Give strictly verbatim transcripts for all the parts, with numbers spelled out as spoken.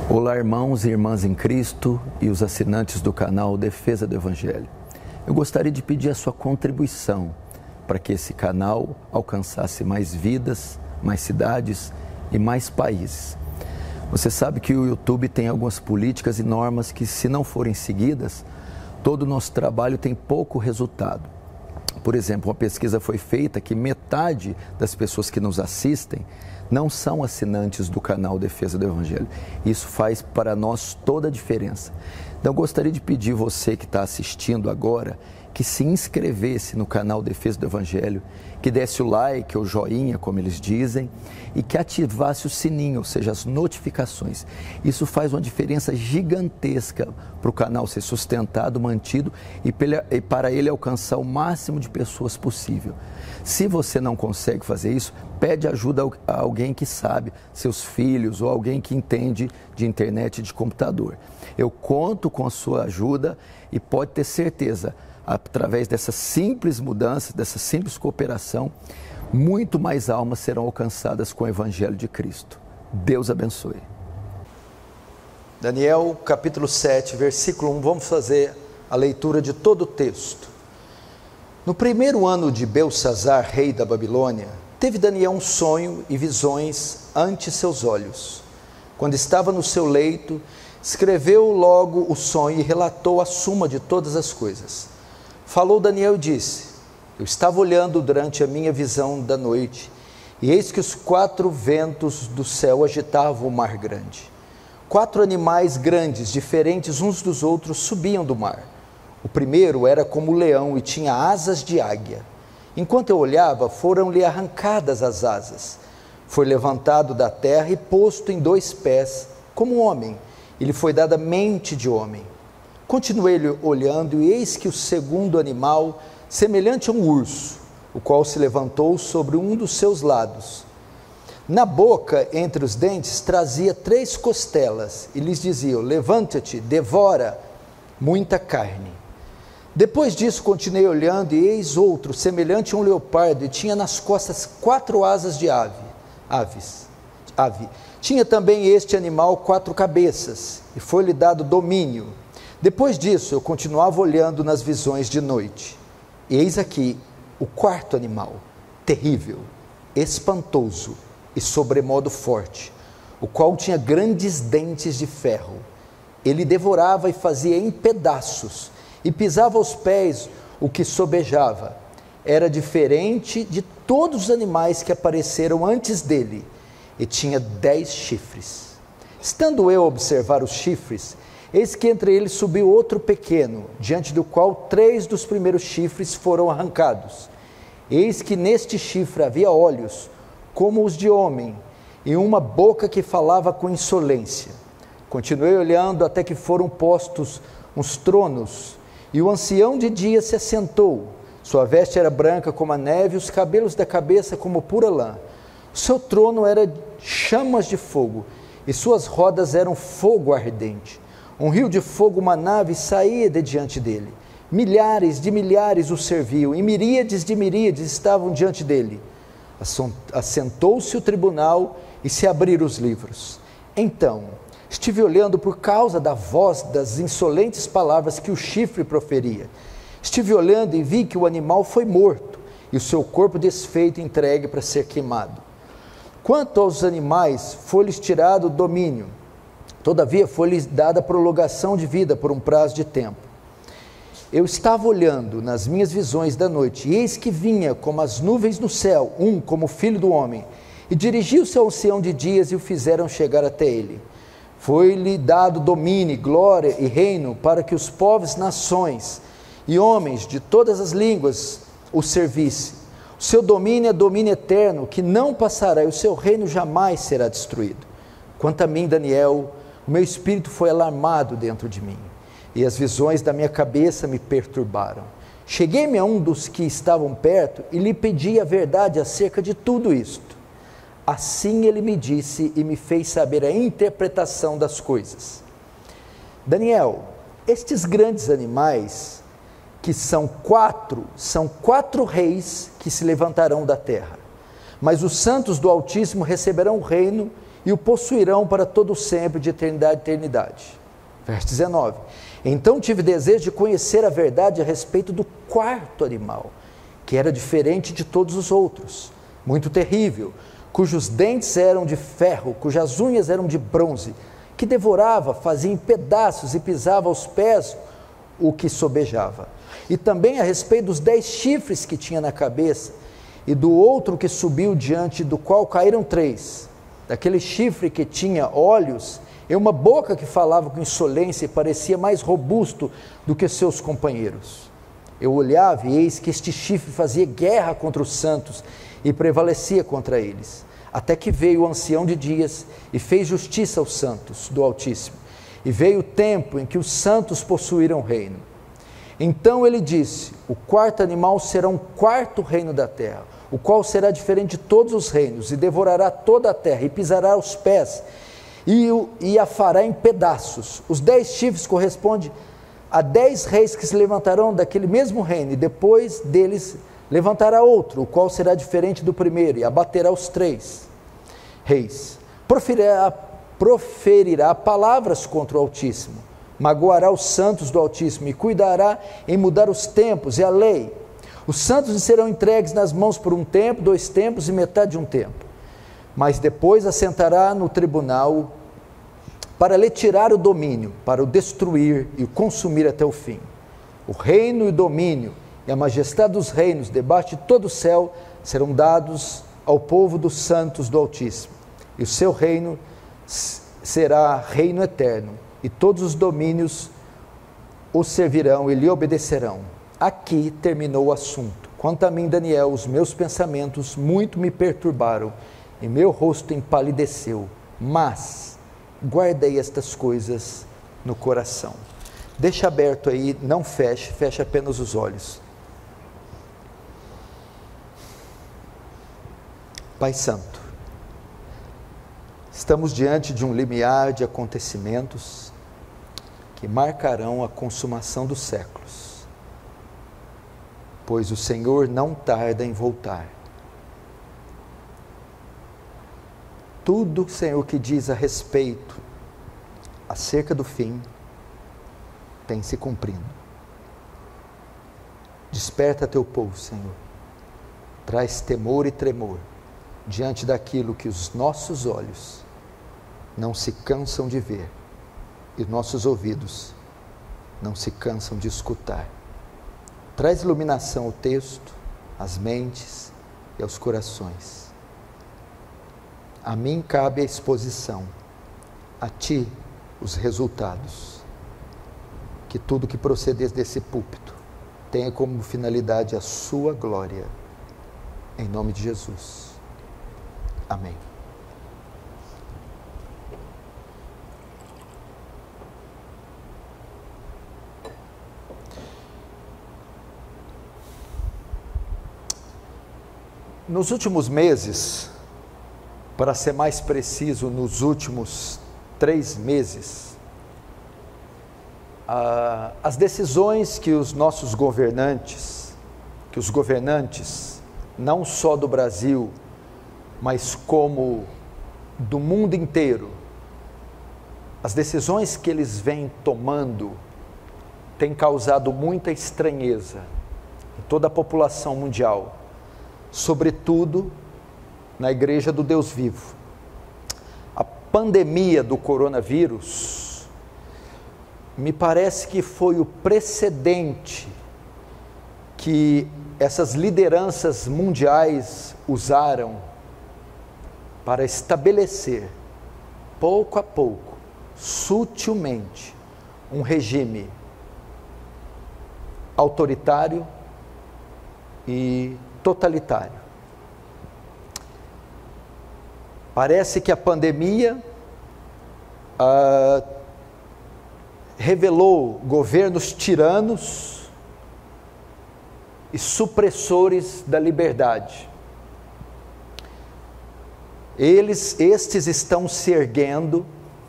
Olá, irmãos e irmãs em Cristo e os assinantes do canal Defesa do Evangelho. Eu gostaria de pedir a sua contribuição para que esse canal alcançasse mais vidas, mais cidades e mais países. Você sabe que o YouTube tem algumas políticas e normas que, se não forem seguidas, todo o nosso trabalho tem pouco resultado. Por exemplo, uma pesquisa foi feita que metade das pessoas que nos assistem não são assinantes do canal Defesa do Evangelho. Isso faz para nós toda a diferença. Então, eu gostaria de pedir você que está assistindo agora, que se inscrevesse no canal Defesa do Evangelho, que desse o like ou joinha, como eles dizem, e que ativasse o sininho, ou seja, as notificações. Isso faz uma diferença gigantesca para o canal ser sustentado, mantido e para ele alcançar o máximo de pessoas possível. Se você não consegue fazer isso, pede ajuda a alguém que sabe, seus filhos ou alguém que entende de internet e de computador. Eu conto com a sua ajuda e pode ter certeza, através dessa simples mudança, dessa simples cooperação, muito mais almas serão alcançadas com o Evangelho de Cristo. Deus abençoe. Daniel capítulo sete, versículo um, vamos fazer a leitura de todo o texto. No primeiro ano de Belsazzar, rei da Babilônia, teve Daniel um sonho e visões ante seus olhos. Quando estava no seu leito, escreveu logo o sonho e relatou a suma de todas as coisas. Falou Daniel e disse: eu estava olhando durante a minha visão da noite, e eis que os quatro ventos do céu agitavam o mar grande. Quatro animais grandes, diferentes uns dos outros, subiam do mar. O primeiro era como leão e tinha asas de águia. Enquanto eu olhava, foram-lhe arrancadas as asas. Foi levantado da terra e posto em dois pés, como um homem, e lhe foi dada mente de homem. Continuei olhando, e eis que o segundo animal, semelhante a um urso, o qual se levantou sobre um dos seus lados. Na boca, entre os dentes, trazia três costelas, e lhes dizia: levanta-te, devora muita carne. Depois disso, continuei olhando, e eis outro, semelhante a um leopardo, e tinha nas costas quatro asas de ave, aves, ave. Tinha também este animal quatro cabeças, e foi-lhe dado domínio. Depois disso, eu continuava olhando nas visões de noite. Eis aqui o quarto animal, terrível, espantoso e sobremodo forte, o qual tinha grandes dentes de ferro. Ele devorava e fazia em pedaços, e pisava aos pés o que sobejava. Era diferente de todos os animais que apareceram antes dele, e tinha dez chifres. Estando eu a observar os chifres, eis que entre eles subiu outro pequeno, diante do qual três dos primeiros chifres foram arrancados. Eis que neste chifre havia olhos, como os de homem, e uma boca que falava com insolência. Continuei olhando até que foram postos uns tronos, e o ancião de dia se assentou. Sua veste era branca como a neve, os cabelos da cabeça como pura lã. O seu trono era chamas de fogo, e suas rodas eram fogo ardente. Um rio de fogo, uma nave, saía de diante dele. Milhares de milhares o serviam, e miríades de miríades estavam diante dele. Assentou-se o tribunal e se abriram os livros. Então estive olhando por causa da voz das insolentes palavras que o chifre proferia. Estive olhando e vi que o animal foi morto, e o seu corpo desfeito e entregue para ser queimado. Quanto aos animais, foi-lhes tirado o domínio. Todavia foi-lhes dada prolongação de vida por um prazo de tempo. Eu estava olhando nas minhas visões da noite, e eis que vinha como as nuvens no céu, um como filho do homem, e dirigiu-se ao ancião de dias e o fizeram chegar até ele. Foi-lhe dado domínio, glória e reino para que os povos, nações e homens de todas as línguas o servissem. O seu domínio é domínio eterno, que não passará, e o seu reino jamais será destruído. Quanto a mim, Daniel, o meu espírito foi alarmado dentro de mim, e as visões da minha cabeça me perturbaram. Cheguei-me a um dos que estavam perto e lhe pedi a verdade acerca de tudo isto. Assim ele me disse e me fez saber a interpretação das coisas. Daniel, estes grandes animais, que são quatro, são quatro reis que se levantarão da terra. Mas os santos do Altíssimo receberão o reino e o possuirão para todo sempre, de eternidade a eternidade. Verso dezenove. Então tive desejo de conhecer a verdade a respeito do quarto animal, que era diferente de todos os outros, muito terrível, cujos dentes eram de ferro, cujas unhas eram de bronze, que devorava, fazia em pedaços e pisava aos pés o que sobejava. E também a respeito dos dez chifres que tinha na cabeça, e do outro que subiu, diante do qual caíram três, daquele chifre que tinha olhos, e uma boca que falava com insolência e parecia mais robusto do que seus companheiros. Eu olhava e eis que este chifre fazia guerra contra os santos e prevalecia contra eles, até que veio o ancião de dias e fez justiça aos santos do Altíssimo, e veio o tempo em que os santos possuíram o reino. Então ele disse: o quarto animal será um quarto reino da terra, o qual será diferente de todos os reinos, e devorará toda a terra, e pisará os pés, e, o, e a fará em pedaços. Os dez chifres correspondem a dez reis que se levantarão daquele mesmo reino, e depois deles levantará outro, o qual será diferente do primeiro, e abaterá os três reis. Proferirá, proferirá palavras contra o Altíssimo, magoará os santos do Altíssimo, e cuidará em mudar os tempos e a lei. Os santos lhe serão entregues nas mãos por um tempo, dois tempos e metade de um tempo. Mas depois assentará no tribunal para lhe tirar o domínio, para o destruir e o consumir até o fim. O reino e o domínio e a majestade dos reinos debaixo de todo o céu serão dados ao povo dos santos do Altíssimo. E o seu reino será reino eterno, e todos os domínios o servirão e lhe obedecerão. Aqui terminou o assunto. Quanto a mim, Daniel, os meus pensamentos muito me perturbaram, e meu rosto empalideceu, mas guardei estas coisas no coração. Deixa aberto aí, não feche, feche apenas os olhos. Pai Santo, estamos diante de um limiar de acontecimentos que marcarão a consumação dos séculos, pois o Senhor não tarda em voltar. Tudo, Senhor, que diz a respeito, acerca do fim, tem se cumprindo. Desperta teu povo, Senhor. Traz temor e tremor diante daquilo que os nossos olhos não se cansam de ver e nossos ouvidos não se cansam de escutar. Traz iluminação ao texto, às mentes e aos corações. A mim cabe a exposição, a ti os resultados. Que tudo que proceder desse púlpito tenha como finalidade a sua glória. Em nome de Jesus. Amém. Nos últimos meses, para ser mais preciso, nos últimos três meses, ah, as decisões que os nossos governantes, que os governantes, não só do Brasil, mas como do mundo inteiro, as decisões que eles vêm tomando têm causado muita estranheza em toda a população mundial, sobretudo na Igreja do Deus Vivo. A pandemia do coronavírus me parece que foi o precedente que essas lideranças mundiais usaram para estabelecer, pouco a pouco, sutilmente, um regime autoritário e totalitário. Parece que a pandemia ah, revelou governos tiranos e supressores da liberdade. Eles, estes estão se erguendo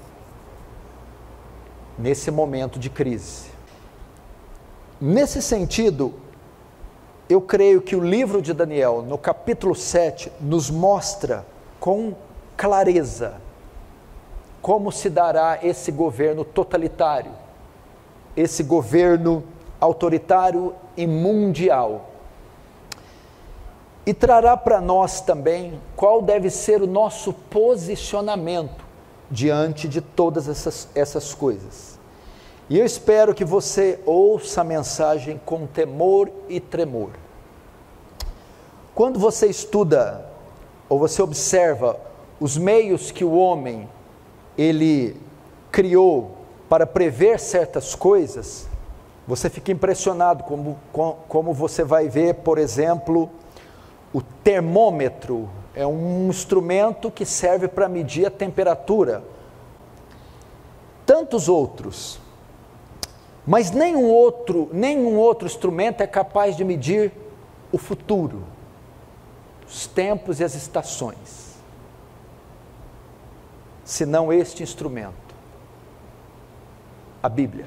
nesse momento de crise. Nesse sentido, eu creio que o livro de Daniel, no capítulo sete, nos mostra com clareza como se dará esse governo totalitário, esse governo autoritário e mundial. E trará para nós também qual deve ser o nosso posicionamento diante de todas essas, essas coisas. E eu espero que você ouça a mensagem com temor e tremor. Quando você estuda, ou você observa os meios que o homem, ele criou para prever certas coisas, você fica impressionado como, como você vai ver, por exemplo, o termômetro é um instrumento que serve para medir a temperatura. Tantos outros, mas nenhum outro, nenhum outro instrumento é capaz de medir o futuro, os tempos e as estações, senão este instrumento, a Bíblia.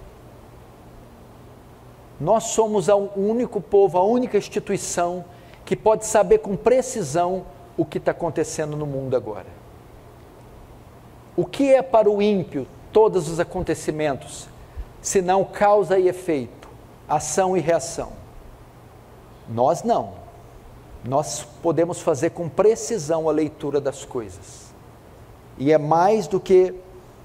Nós somos o único povo, a única instituição que pode saber com precisão o que está acontecendo no mundo agora. O que é para o ímpio todos os acontecimentos, senão causa e efeito, ação e reação? Nós não. Nós podemos fazer com precisão a leitura das coisas. E é mais do que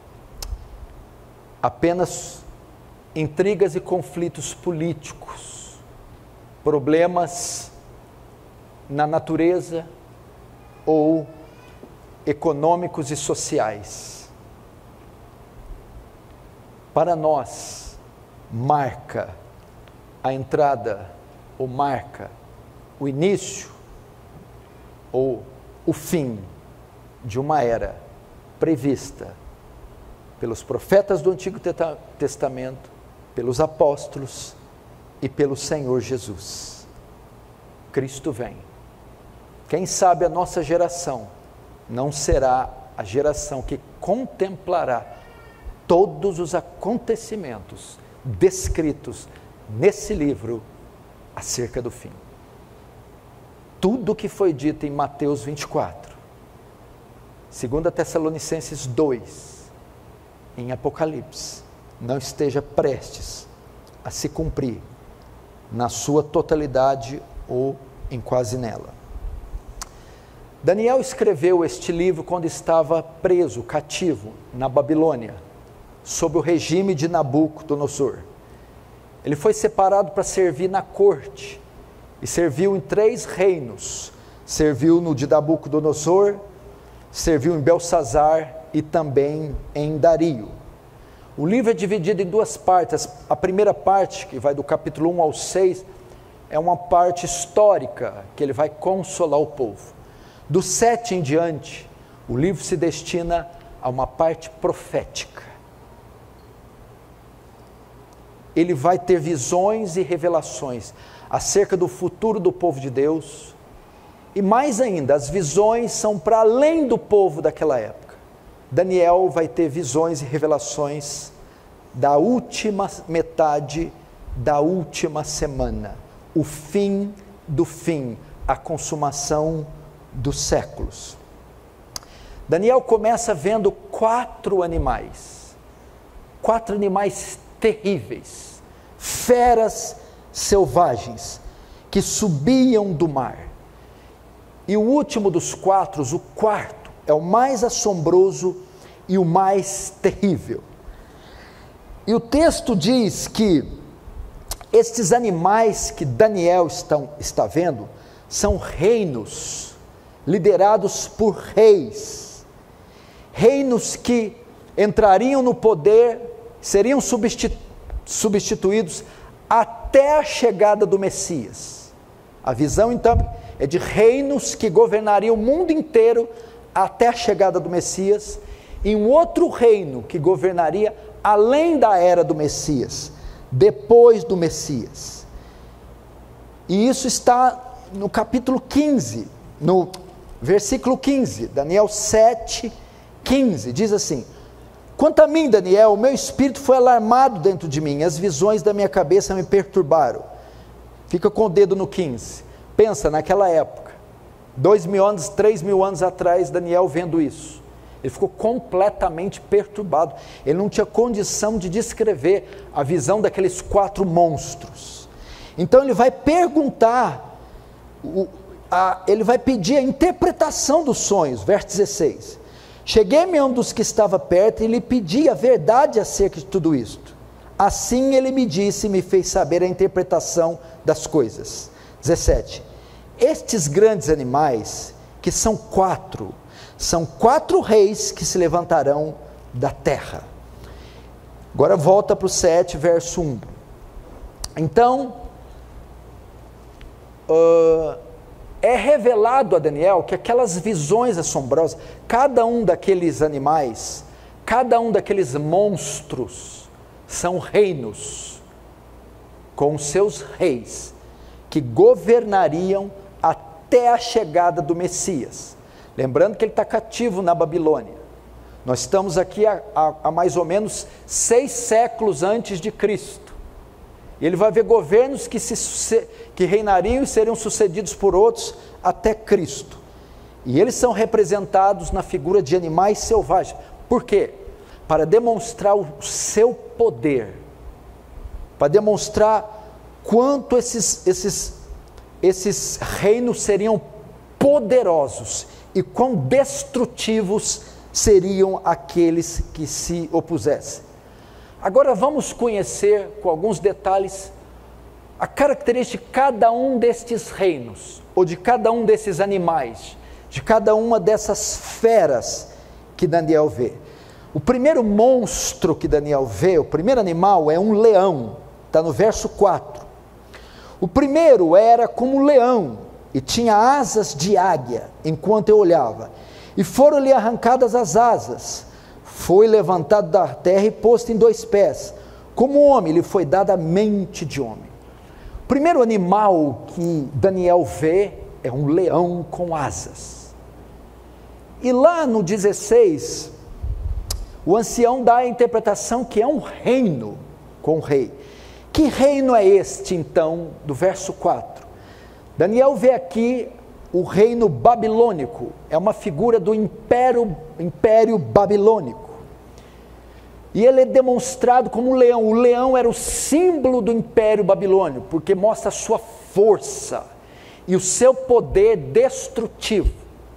apenas intrigas e conflitos políticos, problemas na natureza ou econômicos e sociais. Para nós, marca a entrada, ou marca o início, ou o fim de uma era prevista pelos profetas do Antigo Testamento, pelos apóstolos e pelo Senhor Jesus. Cristo vem. Quem sabe a nossa geração não será a geração que contemplará todos os acontecimentos descritos nesse livro acerca do fim. Tudo que foi dito em Mateus vinte e quatro, segunda Tessalonicenses dois, em Apocalipse, não esteja prestes a se cumprir na sua totalidade ou em quase nela. Daniel escreveu este livro quando estava preso, cativo, na Babilônia, sob o regime de Nabucodonosor. Ele foi separado para servir na corte, e serviu em três reinos. Serviu no de Nabucodonosor, serviu em Belsazar e também em Dario. O livro é dividido em duas partes. A primeira parte, que vai do capítulo um ao seis, é uma parte histórica, que ele vai consolar o povo. Do sete em diante, o livro se destina a uma parte profética. Ele vai ter visões e revelações acerca do futuro do povo de Deus, e mais ainda, as visões são para além do povo daquela época. Daniel vai ter visões e revelações da última metade da última semana, o fim do fim, a consumação dos séculos. Daniel começa vendo quatro animais, quatro animais terríveis, feras selvagens, que subiam do mar. E o último dos quatro, o quarto, é o mais assombroso e o mais terrível. E o texto diz que estes animais que Daniel estão, está vendo, são reinos liderados por reis, reinos que entrariam no poder, seriam substitu- substituídos até a chegada do Messias. A visão então é de reinos que governariam o mundo inteiro até a chegada do Messias, e um outro reino que governaria além da era do Messias, depois do Messias. E isso está no capítulo quinze, no versículo quinze, Daniel sete, quinze, diz assim: quanto a mim, Daniel, o meu espírito foi alarmado dentro de mim, as visões da minha cabeça me perturbaram. Fica com o dedo no quinze, pensa naquela época, dois mil anos, três mil anos atrás, Daniel vendo isso. Ele ficou completamente perturbado. Ele não tinha condição de descrever a visão daqueles quatro monstros. Então ele vai perguntar, o, a, ele vai pedir a interpretação dos sonhos, verso dezesseis. Cheguei-me a um dos que estava perto e lhe pedi a verdade acerca de tudo isto. Assim ele me disse e me fez saber a interpretação das coisas. dezessete. Estes grandes animais, que são quatro, são quatro reis que se levantarão da terra. Agora volta para o sete, verso um. Então, uh, é revelado a Daniel que aquelas visões assombrosas, cada um daqueles animais, cada um daqueles monstros, são reinos, com seus reis, que governariam até a chegada do Messias. Lembrando que ele está cativo na Babilônia. Nós estamos aqui há, há, há mais ou menos seis séculos antes de Cristo. E ele vai ver governos que, se, que reinariam e seriam sucedidos por outros até Cristo. E eles são representados na figura de animais selvagens. Por quê? Para demonstrar o seu poder. Para demonstrar quanto esses, esses, esses reinos seriam poderosos e quão destrutivos seriam aqueles que se opusessem. Agora vamos conhecer com alguns detalhes a característica de cada um destes reinos, ou de cada um desses animais, de cada uma dessas feras que Daniel vê. O primeiro monstro que Daniel vê, o primeiro animal é um leão, está no verso quatro. O primeiro era como um leão, e tinha asas de águia, enquanto eu olhava, e foram-lhe arrancadas as asas, foi levantado da terra e posto em dois pés, como homem, lhe foi dada a mente de homem. O primeiro animal que Daniel vê é um leão com asas, e lá no dezesseis, o ancião dá a interpretação que é um reino com rei. Que reino é este então, do verso quatro? Daniel vê aqui o reino babilônico, é uma figura do império, império babilônico, e ele é demonstrado como um leão. O leão era o símbolo do império babilônico, porque mostra a sua força e o seu poder destrutivo.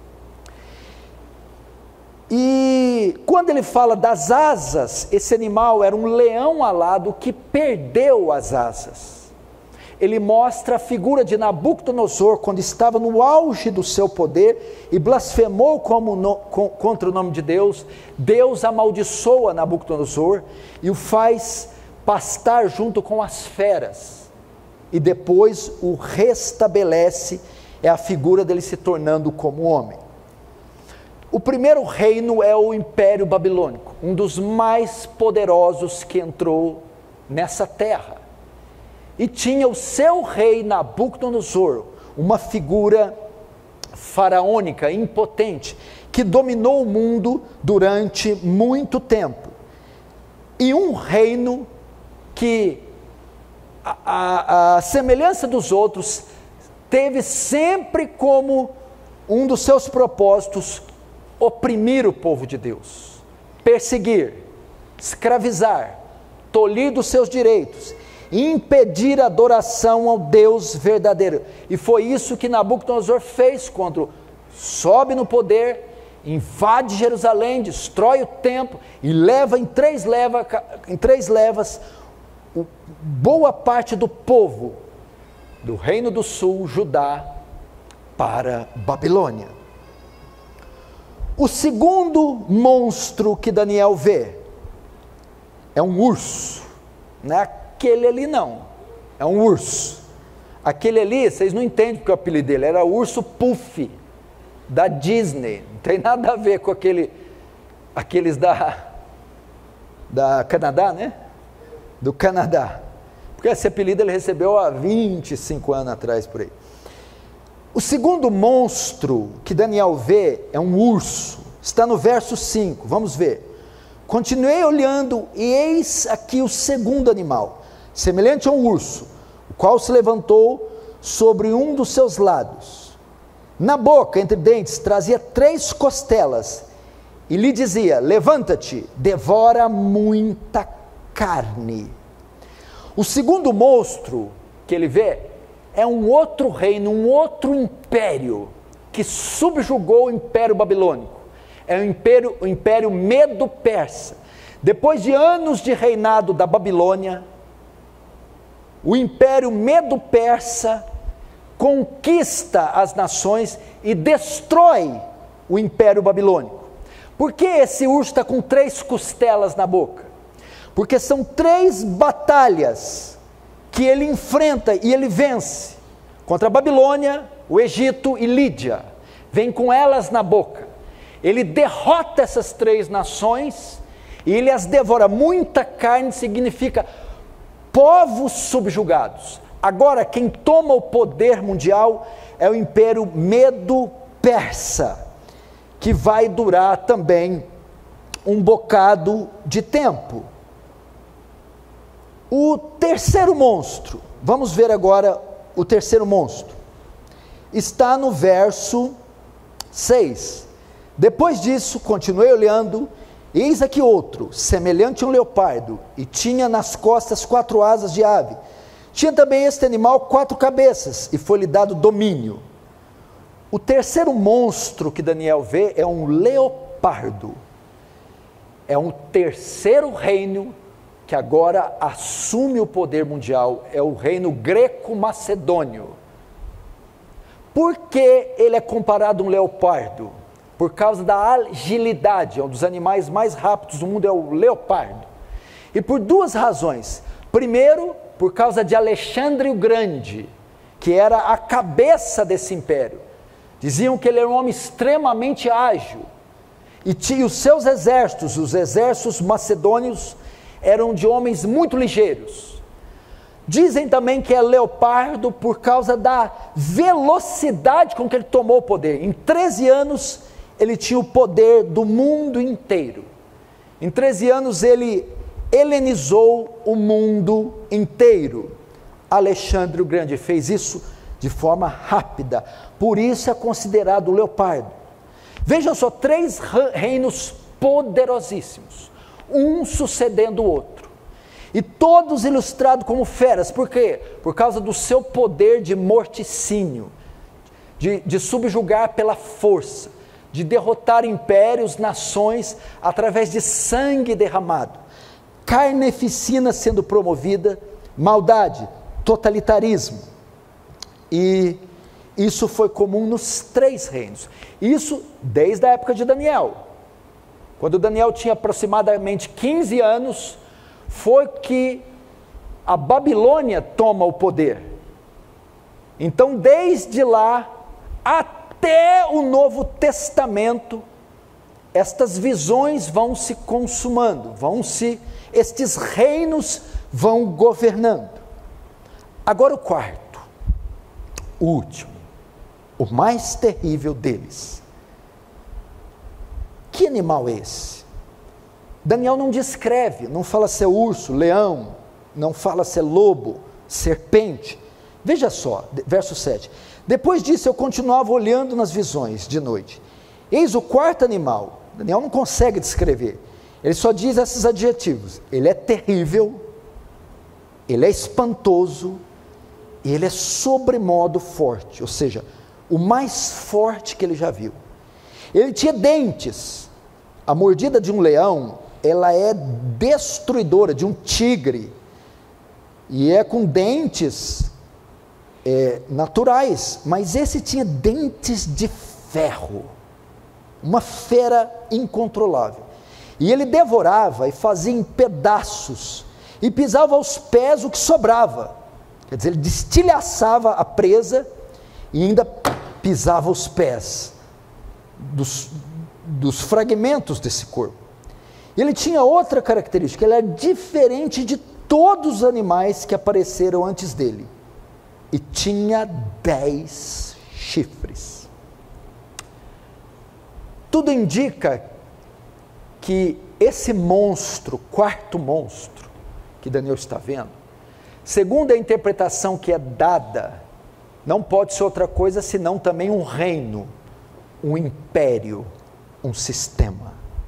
E quando ele fala das asas, esse animal era um leão alado que perdeu as asas. Ele mostra a figura de Nabucodonosor, quando estava no auge do seu poder e blasfemou como no, com, contra o nome de Deus. Deus amaldiçoa Nabucodonosor e o faz pastar junto com as feras, e depois o restabelece, é a figura dele se tornando como homem. O primeiro reino é o Império Babilônico, um dos mais poderosos que entrou nessa terra. E tinha o seu rei Nabucodonosor, uma figura faraônica, impotente, que dominou o mundo durante muito tempo. E um reino que, a, a, a semelhança dos outros, teve sempre como um dos seus propósitos oprimir o povo de Deus, perseguir, escravizar, tolir dos seus direitos, impedir a adoração ao Deus verdadeiro. E foi isso que Nabucodonosor fez quando sobe no poder, invade Jerusalém, destrói o templo e leva em três, leva, em três levas boa parte do povo do Reino do Sul, Judá, para Babilônia. O segundo monstro que Daniel vê é um urso, não é aquele ali não, é um urso. Aquele ali, vocês não entendem porque o apelido dele era Urso Puff, da Disney, não tem nada a ver com aquele, aqueles da, da Canadá, né? Do Canadá, porque esse apelido ele recebeu há vinte e cinco anos atrás, por aí. O segundo monstro que Daniel vê é um urso, está no verso cinco, vamos ver. Continuei olhando e eis aqui o segundo animal, semelhante a um urso, o qual se levantou sobre um dos seus lados. Na boca, entre dentes, trazia três costelas, e lhe dizia: levanta-te, devora muita carne. O segundo monstro que ele vê é um outro reino, um outro império que subjugou o Império Babilônico. É o Império, o Império Medo-Persa. Depois de anos de reinado da Babilônia, o Império Medo-Persa conquista as nações e destrói o Império Babilônico. Por que esse urso está com três costelas na boca? Porque são três batalhas que ele enfrenta e ele vence, contra a Babilônia, o Egito e Lídia, vem com elas na boca. Ele derrota essas três nações e ele as devora. Muita carne significa povos subjugados. Agora quem toma o poder mundial é o Império Medo-Persa, que vai durar também um bocado de tempo. O terceiro monstro, vamos ver agora o terceiro monstro, está no verso seis. Depois disso, continuei olhando, eis aqui outro, semelhante a um leopardo, e tinha nas costas quatro asas de ave. Tinha também este animal quatro cabeças, e foi-lhe dado domínio. O terceiro monstro que Daniel vê é um leopardo. É um terceiro reino que agora assume o poder mundial, é o reino greco-macedônio. Por que ele é comparado a um leopardo? Por causa da agilidade, é um dos animais mais rápidos do mundo, é o leopardo. E por duas razões. Primeiro, por causa de Alexandre o Grande, que era a cabeça desse império. Diziam que ele era um homem extremamente ágil. E tinha os seus exércitos, os exércitos macedônios, eram de homens muito ligeiros. Dizem também que é leopardo por causa da velocidade com que ele tomou o poder. Em treze anos, ele tinha o poder do mundo inteiro. Em treze anos, ele helenizou o mundo inteiro. Alexandre o Grande fez isso de forma rápida. Por isso é considerado o leopardo. Vejam só, três reinos poderosíssimos, um sucedendo o outro, e todos ilustrados como feras. Por quê? Por causa do seu poder de morticínio, de, de subjugar pela força, de derrotar impérios, nações, através de sangue derramado, carneficina sendo promovida, maldade, totalitarismo. E isso foi comum nos três reinos. Isso desde a época de Daniel. Quando Daniel tinha aproximadamente quinze anos, foi que a Babilônia toma o poder. Então, desde lá até o Novo Testamento, estas visões vão se consumando, vão se, estes reinos vão governando. Agora o quarto, o último, o mais terrível deles. Que animal é esse? Daniel não descreve, não fala se é urso, leão, não fala se é lobo, serpente. Veja só, verso sete. Depois disso eu continuava olhando nas visões de noite. Eis o quarto animal. Daniel não consegue descrever. Ele só diz esses adjetivos. Ele é terrível, ele é espantoso, e ele é sobremodo forte, ou seja, o mais forte que ele já viu. Ele tinha dentes. A mordida de um leão, ela é destruidora, de um tigre, e é com dentes é, naturais, mas esse tinha dentes de ferro, uma fera incontrolável, e ele devorava e fazia em pedaços, e pisava aos pés o que sobrava, quer dizer, ele destilhaçava a presa, e ainda pisava os pés dos, dos fragmentos desse corpo. Ele tinha outra característica, ele era diferente de todos os animais que apareceram antes dele, e tinha dez chifres. Tudo indica que esse monstro, quarto monstro, que Daniel está vendo, segundo a interpretação que é dada, não pode ser outra coisa senão também um reino, um império, um sistema.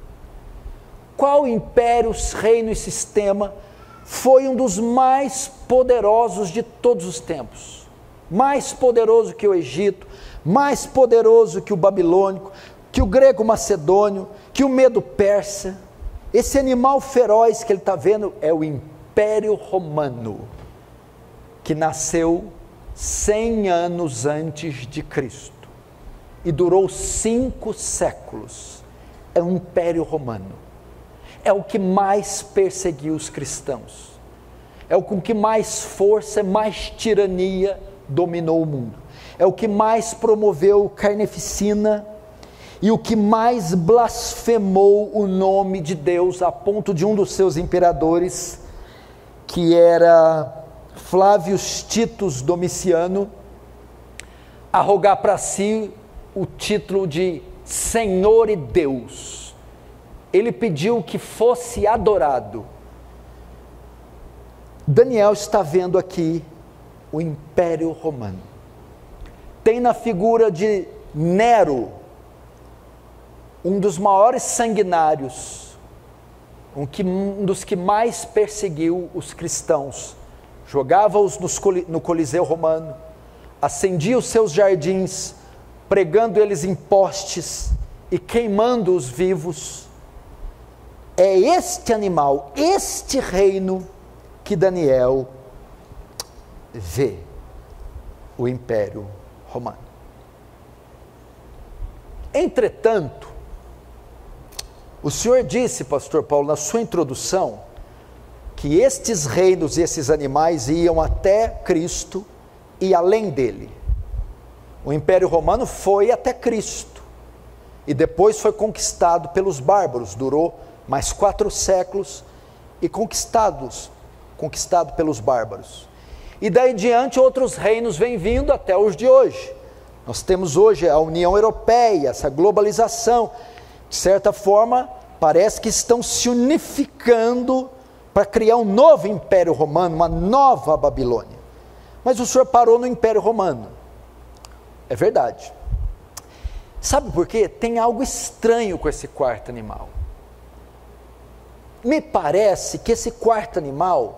qual império, reino e sistema foi um dos mais poderosos de todos os tempos? Mais poderoso que o Egito, mais poderoso que o babilônico, que o grego macedônio, que o medo persa. Esse animal feroz que ele está vendo é o Império Romano, que nasceu cem anos antes de Cristo e durou cinco séculos. É o Império Romano. É o que mais perseguiu os cristãos. É o com que mais força, mais tirania dominou o mundo. É o que mais promoveu carneficina e o que mais blasfemou o nome de Deus, a ponto de um dos seus imperadores, que era Flávio Titus Domiciano, arrogar para si o título de Senhor e Deus. Ele pediu que fosse adorado. Daniel está vendo aqui o Império Romano. Tem na figura de Nero, um dos maiores sanguinários, um, que, um dos que mais perseguiu os cristãos, jogava-os no Coliseu Romano, acendia os seus jardins, pregando eles em postes e queimando-os vivos. É este animal, este reino que Daniel vê, o Império Romano. Entretanto, o Senhor disse, pastor Paulo, na sua introdução, que estes reinos e esses animais iam até Cristo e além dele. O Império Romano foi até Cristo e depois foi conquistado pelos bárbaros, durou mais quatro séculos e conquistados, conquistado pelos bárbaros. E daí diante outros reinos vêm vindo até os de hoje. Nós temos hoje a União Europeia, essa globalização. De certa forma, parece que estão se unificando para criar um novo Império Romano, uma nova Babilônia. Mas o Senhor parou no Império Romano. É verdade. Sabe por quê? Tem algo estranho com esse quarto animal. Me parece que esse quarto animal,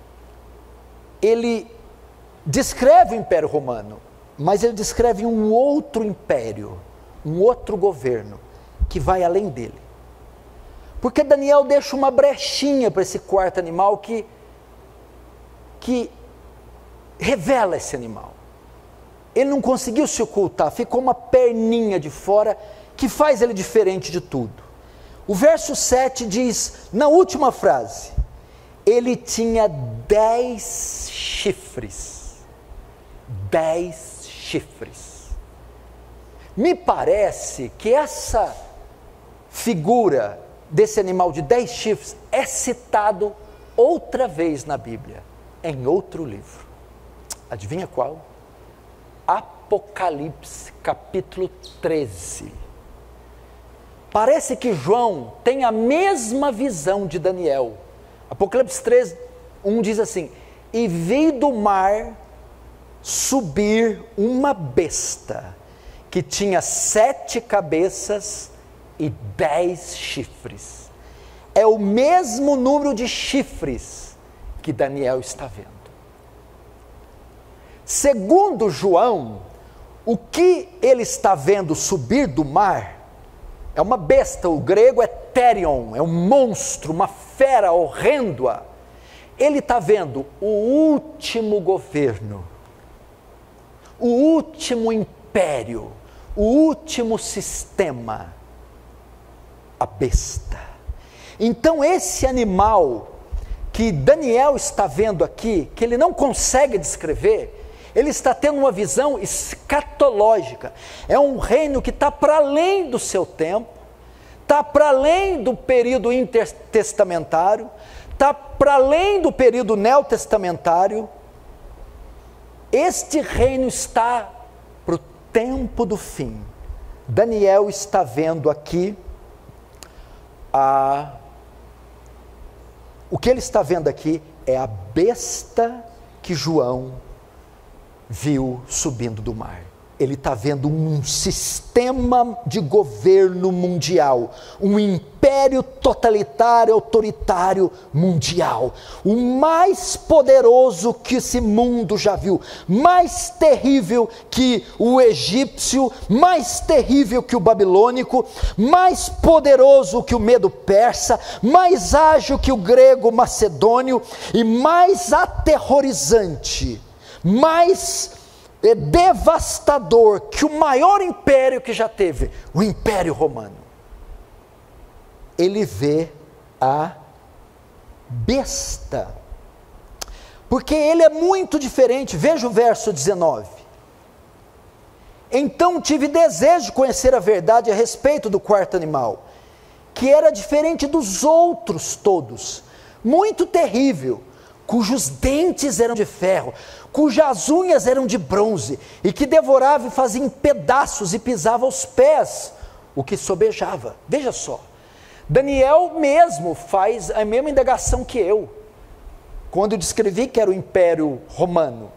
ele descreve o Império Romano, mas ele descreve um outro império, um outro governo, que vai além dele. Porque Daniel deixa uma brechinha para esse quarto animal que, que revela esse animal. Ele não conseguiu se ocultar, ficou uma perninha de fora que faz ele diferente de tudo. O verso sete diz, na última frase, ele tinha dez chifres. Dez chifres. Me parece que essa figura desse animal de dez chifres é citado outra vez na Bíblia, em outro livro. Adivinha qual? Apocalipse, capítulo treze. Parece que João tem a mesma visão de Daniel. Apocalipse treze, um diz assim, e vi do mar subir uma besta, que tinha sete cabeças e dez chifres. É o mesmo número de chifres que Daniel está vendo. Segundo João, o que ele está vendo subir do mar é uma besta, o grego é therion, é um monstro, uma fera horrenda. Ele está vendo o último governo, o último império, o último sistema, a besta. Então esse animal que Daniel está vendo aqui, que ele não consegue descrever, ele está tendo uma visão escatológica. É um reino que está para além do seu tempo, está para além do período intertestamentário, está para além do período neotestamentário. Este reino está para o tempo do fim. Daniel está vendo aqui a... o que ele está vendo aqui é a besta que João viu subindo do mar. ele está vendo um sistema de governo mundial, um império totalitário, autoritário mundial, o mais poderoso que esse mundo já viu, mais terrível que o egípcio, mais terrível que o babilônico, mais poderoso que o medo persa, mais ágil que o grego macedônio e mais aterrorizante, mais é devastador que o maior império que já teve, o Império Romano. Ele vê a besta, porque ele é muito diferente. Veja o verso dezenove. Então tive desejo de conhecer a verdade a respeito do quarto animal, que era diferente dos outros todos, muito terrível, cujos dentes eram de ferro, cujas unhas eram de bronze, e que devorava e fazia em pedaços e pisava aos pés o que sobejava. Veja só, Daniel mesmo faz a mesma indagação que eu, quando eu descrevi que era o Império Romano.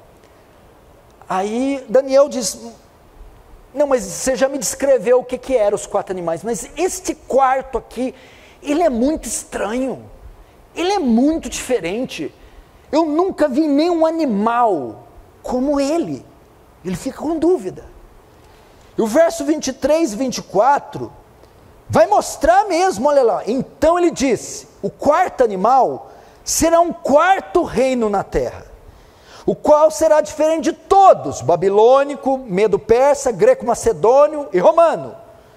Aí Daniel diz, não, mas você já me descreveu o que, que eram os quatro animais, mas este quarto aqui, ele é muito estranho, ele é muito diferente. Eu nunca vi nenhum animal como ele. Ele fica com dúvida. E o verso vinte e três e vinte e quatro vai mostrar mesmo, olha lá. Então ele disse, o quarto animal será um quarto reino na terra, o qual será diferente de todos, babilônico, medo-persa, greco-macedônio e romano,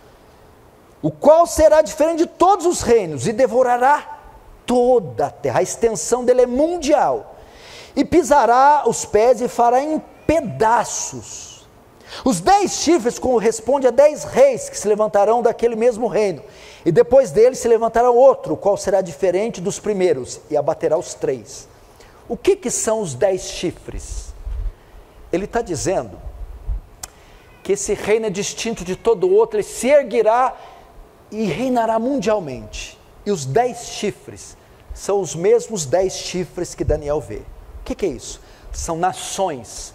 o qual será diferente de todos os reinos e devorará toda a terra. A extensão dele é mundial, e pisará os pés e fará em pedaços. Os dez chifres correspondem a dez reis que se levantarão daquele mesmo reino, e depois dele se levantará outro, o qual será diferente dos primeiros, e abaterá os três. O que que são os dez chifres? Ele está dizendo que esse reino é distinto de todo outro, ele se erguerá e reinará mundialmente. E os dez chifres são os mesmos dez chifres que Daniel vê. O que que é isso? São nações,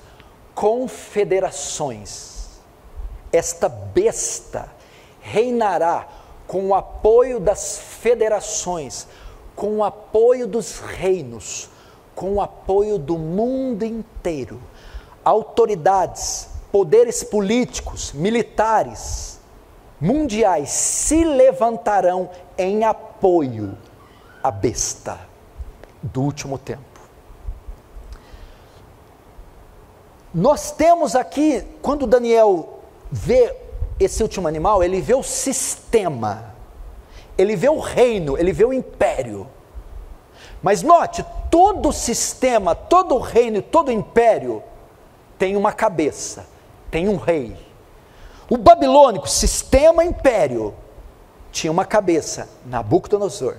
confederações. Esta besta reinará com o apoio das federações, com o apoio dos reinos, com o apoio do mundo inteiro. Autoridades, poderes políticos, militares, mundiais se levantarão em apoio à besta do último tempo. Nós temos aqui, quando Daniel vê esse último animal, ele vê o sistema, ele vê o reino, ele vê o império. Mas note, todo sistema, todo reino, todo império tem uma cabeça, tem um rei. O babilônico, sistema império, tinha uma cabeça, Nabucodonosor.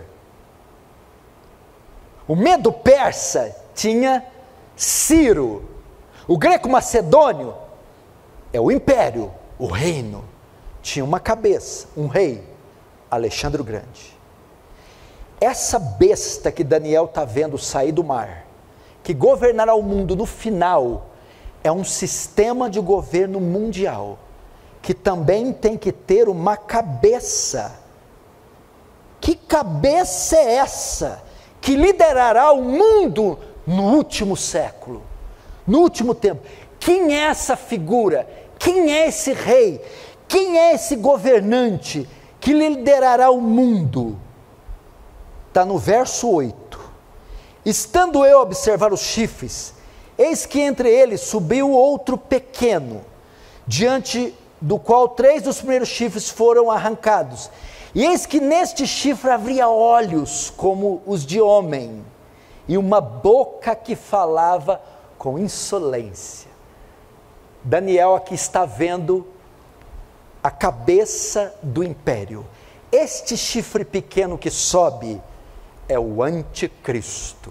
O medo persa tinha Ciro. O greco macedônio é o império, o reino, tinha uma cabeça, um rei, Alexandre o Grande. Essa besta que Daniel está vendo sair do mar, que governará o mundo no final, é um sistema de governo mundial, que também tem que ter uma cabeça. Que cabeça é essa que liderará o mundo no último século, no último tempo? Quem é essa figura? Quem é esse rei? Quem é esse governante que liderará o mundo? Está no verso oito. Estando eu a observar os chifres, eis que entre eles subiu outro pequeno, diante do qual três dos primeiros chifres foram arrancados. E eis que neste chifre havia olhos como os de homem, e uma boca que falava com insolência. Daniel aqui está vendo a cabeça do império. Este chifre pequeno que sobe é o anticristo.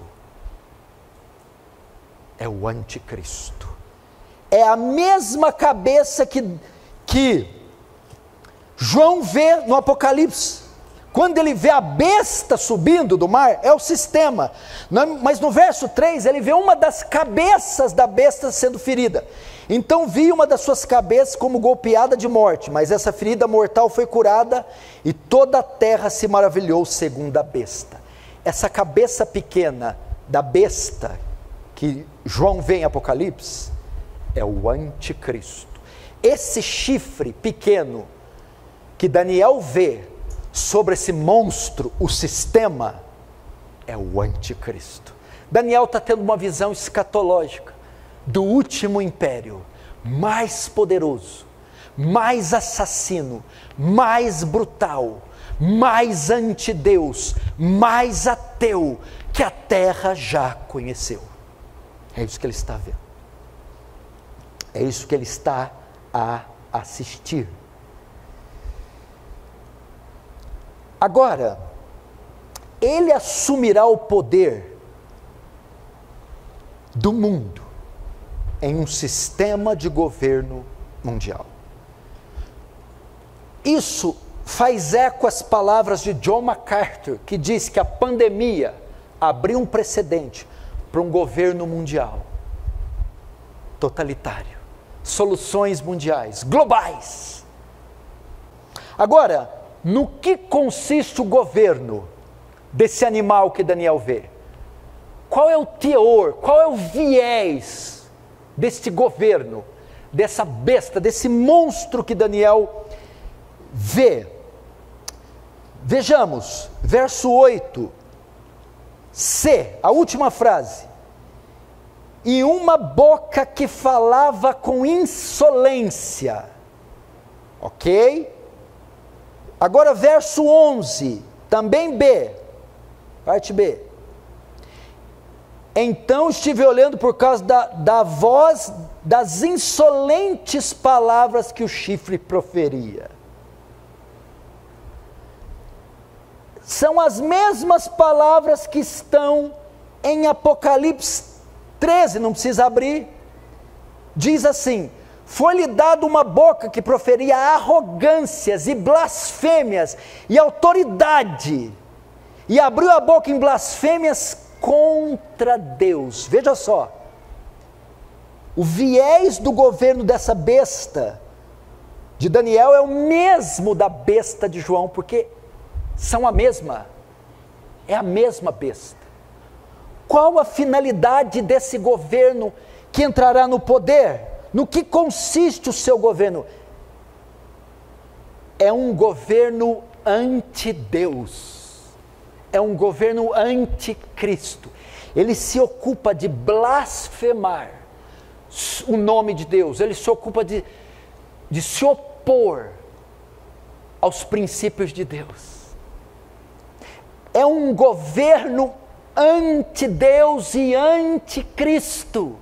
É o anticristo. É a mesma cabeça que, que João vê no Apocalipse, Quando ele vê a besta subindo do mar, é o sistema. Mas no verso três, ele vê uma das cabeças da besta sendo ferida. Então vi uma das suas cabeças como golpeada de morte, mas essa ferida mortal foi curada, e toda a terra se maravilhou segundo a besta. Essa cabeça pequena da besta, que João vê em Apocalipse, é o anticristo. Esse chifre pequeno, que Daniel vê sobre esse monstro, o sistema, é o anticristo. Daniel está tendo uma visão escatológica do último império, mais poderoso, mais assassino, mais brutal, mais antideus, mais ateu, que a terra já conheceu. É isso que ele está vendo. É isso que ele está a assistir. Agora, ele assumirá o poder do mundo em um sistema de governo mundial. Isso faz eco às palavras de John MacArthur, que diz que a pandemia abriu um precedente para um governo mundial totalitário, soluções mundiais, globais. Agora, no que consiste o governo desse animal que Daniel vê? Qual é o teor, qual é o viés deste governo, dessa besta, desse monstro que Daniel vê? Vejamos, verso oito, C, a última frase. E uma boca que falava com insolência. Ok? Agora verso onze, também B, parte B. Então estive olhando por causa da, da voz das insolentes palavras que o chifre proferia. São as mesmas palavras que estão em Apocalipse treze, não precisa abrir. Diz assim: foi-lhe dado uma boca que proferia arrogâncias e blasfêmias e autoridade, e abriu a boca em blasfêmias contra Deus. Veja só, o viés do governo dessa besta de Daniel é o mesmo da besta de João, porque são a mesma, é a mesma besta. Qual a finalidade desse governo que entrará no poder? No que consiste o seu governo? É um governo anti-Deus. É um governo anticristo. Ele se ocupa de blasfemar o nome de Deus. Ele se ocupa de, de se opor aos princípios de Deus. É um governo anti-Deus e anticristo.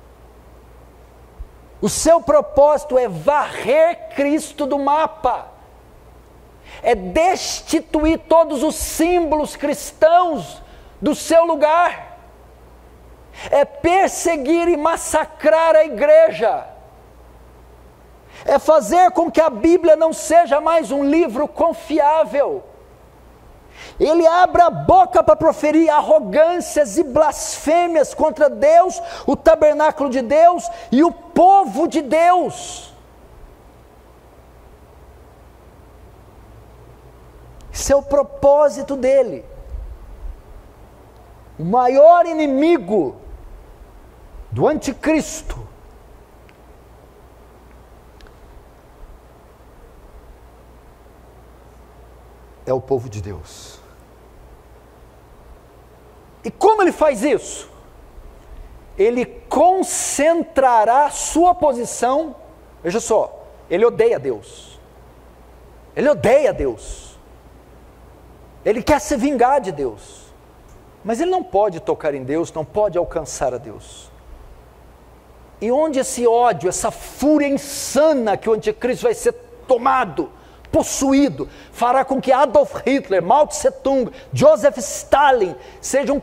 O seu propósito é varrer Cristo do mapa, é destituir todos os símbolos cristãos do seu lugar, é perseguir e massacrar a igreja, é fazer com que a Bíblia não seja mais um livro confiável. Ele abre a boca para proferir arrogâncias e blasfêmias contra Deus, o tabernáculo de Deus e o povo de Deus. Esse é o propósito dele. O maior inimigo do anticristo é o povo de Deus. E como ele faz isso? Ele concentrará sua posição. Veja só, ele odeia Deus. Ele odeia Deus. Ele quer se vingar de Deus. Mas ele não pode tocar em Deus, não pode alcançar a Deus. E onde esse ódio, essa fúria insana que o anticristo vai ser tomado, possuído, fará com que Adolf Hitler, Mao Tse Tung, Joseph Stalin sejam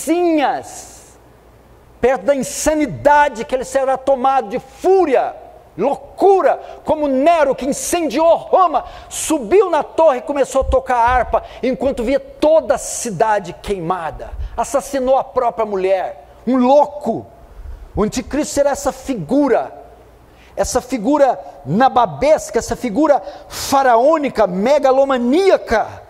criancinhas perto da insanidade que ele será tomado de fúria loucura, como Nero que incendiou Roma, subiu na torre e começou a tocar harpa, enquanto via toda a cidade queimada, assassinou a própria mulher, um louco. O anticristo será essa figura, essa figura nababesca, essa figura faraônica, megalomaníaca.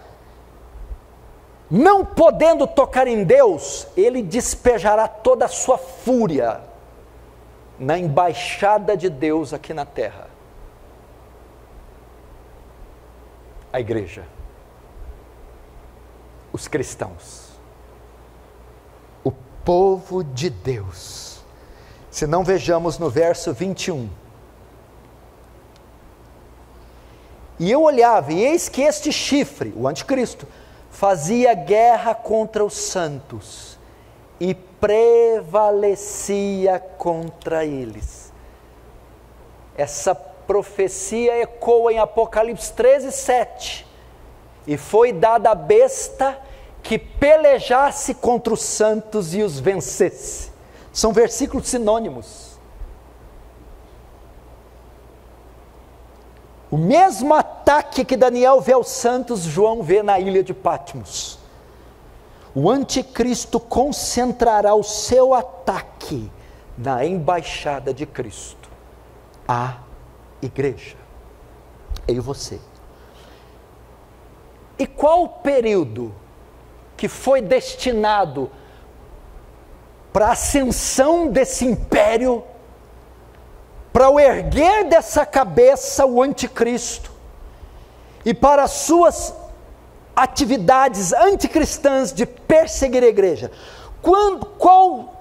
Não podendo tocar em Deus, ele despejará toda a sua fúria na embaixada de Deus aqui na terra. A igreja, os cristãos, o povo de Deus. Se não, vejamos no verso vinte e um. E eu olhava, e eis que este chifre, o anticristo, fazia guerra contra os santos e prevalecia contra eles. Essa profecia ecoa em Apocalipse treze, sete. E foi dada a besta que pelejasse contra os santos e os vencesse. São versículos sinônimos. O mesmo ataque que Daniel vê aos santos, João vê na ilha de Patmos. O anticristo concentrará o seu ataque na embaixada de Cristo, a igreja, eu e você. E qual o período que foi destinado para a ascensão desse império, para o erguer dessa cabeça o anticristo, e para as suas atividades anticristãs de perseguir a igreja? Quando, qual,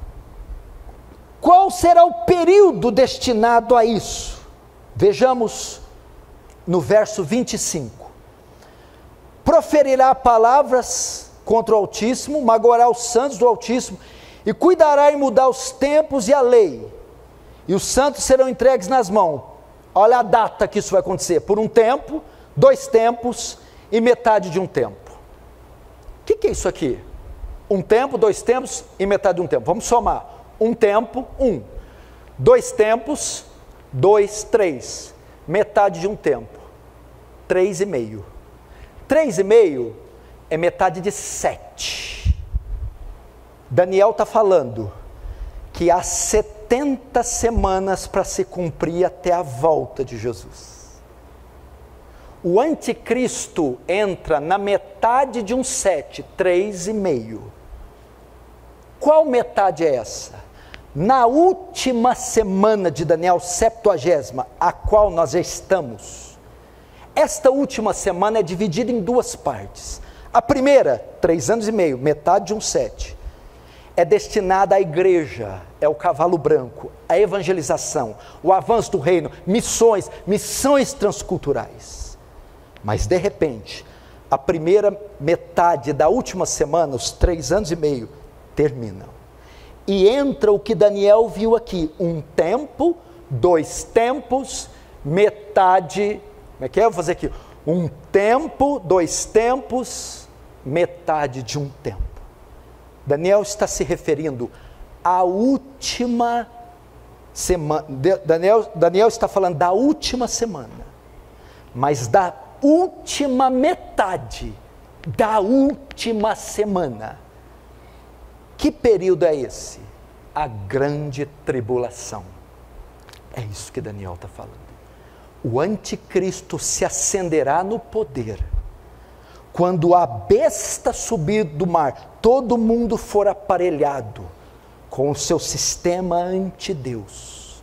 qual será o período destinado a isso? Vejamos no verso vinte e cinco. Proferirá palavras contra o Altíssimo, magoará os santos do Altíssimo, e cuidará em mudar os tempos e a lei, e os santos serão entregues nas mãos. Olha a data que isso vai acontecer: por um tempo, dois tempos e metade de um tempo. O que, que é isso aqui? Um tempo, dois tempos e metade de um tempo. Vamos somar: um tempo, um, dois tempos, dois, três, metade de um tempo, três e meio. Três e meio é metade de sete. Daniel está falando que há setenta semanas para se cumprir até a volta de Jesus. O anticristo entra na metade de um sete, três e meio. Qual metade é essa? Na última semana de Daniel, septuagésima, a qual nós já estamos. Esta última semana é dividida em duas partes. A primeira, três anos e meio, metade de um sete, é destinada à igreja, é o cavalo branco, a evangelização, o avanço do reino, missões, missões transculturais. Mas de repente, a primeira metade da última semana, os três anos e meio, terminam. E entra o que Daniel viu aqui: um tempo, dois tempos, metade. Como é que é? Eu vou fazer aqui: um tempo, dois tempos, metade de um tempo. Daniel está se referindo à última semana. Daniel, Daniel está falando da última semana, mas da última metade da última semana. Que período é esse? A grande tribulação. É isso que Daniel está falando. O anticristo se acenderá no poder quando a besta subir do mar, todo mundo for aparelhado com o seu sistema anti-Deus.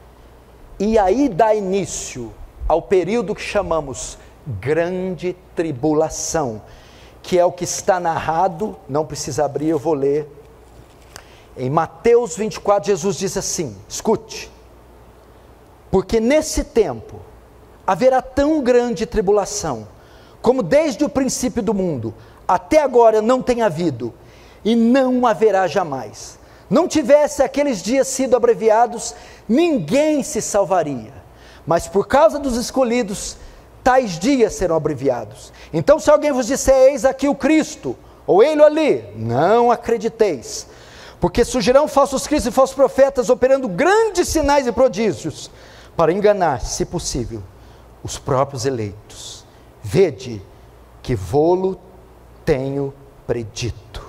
E aí dá início ao período que chamamos grande tribulação, que é o que está narrado, não precisa abrir, eu vou ler. Em Mateus vinte e quatro, Jesus diz assim, escute: porque nesse tempo haverá tão grande tribulação, como desde o princípio do mundo, até agora não tem havido, e não haverá jamais. Não tivesse aqueles dias sido abreviados, ninguém se salvaria. Mas por causa dos escolhidos, tais dias serão abreviados. Então se alguém vos disser, eis aqui o Cristo, ou ele ali, não acrediteis. Porque surgirão falsos cristos e falsos profetas, operando grandes sinais e prodígios, para enganar, se possível, os próprios eleitos. Vede que vô-lo tenho predito.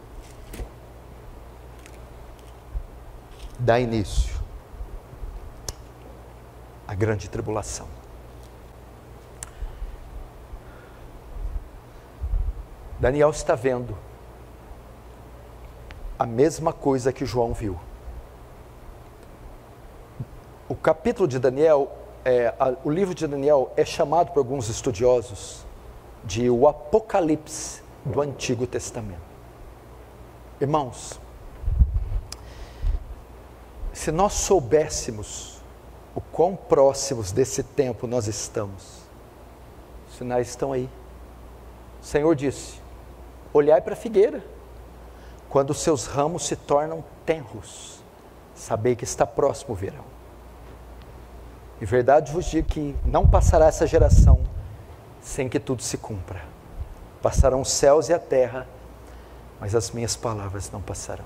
Dá início à grande tribulação. Daniel está vendo a mesma coisa que João viu. O capítulo de Daniel, é, a, o livro de Daniel é chamado por alguns estudiosos de o Apocalipse do Antigo Testamento. Irmãos, se nós soubéssemos o quão próximos desse tempo nós estamos, os sinais estão aí. O Senhor disse: olhai para a figueira, quando os seus ramos se tornam tenros, sabei que está próximo o verão. Em verdade vos digo que não passará essa geração sem que tudo se cumpra. Passarão os céus e a terra, mas as minhas palavras não passarão.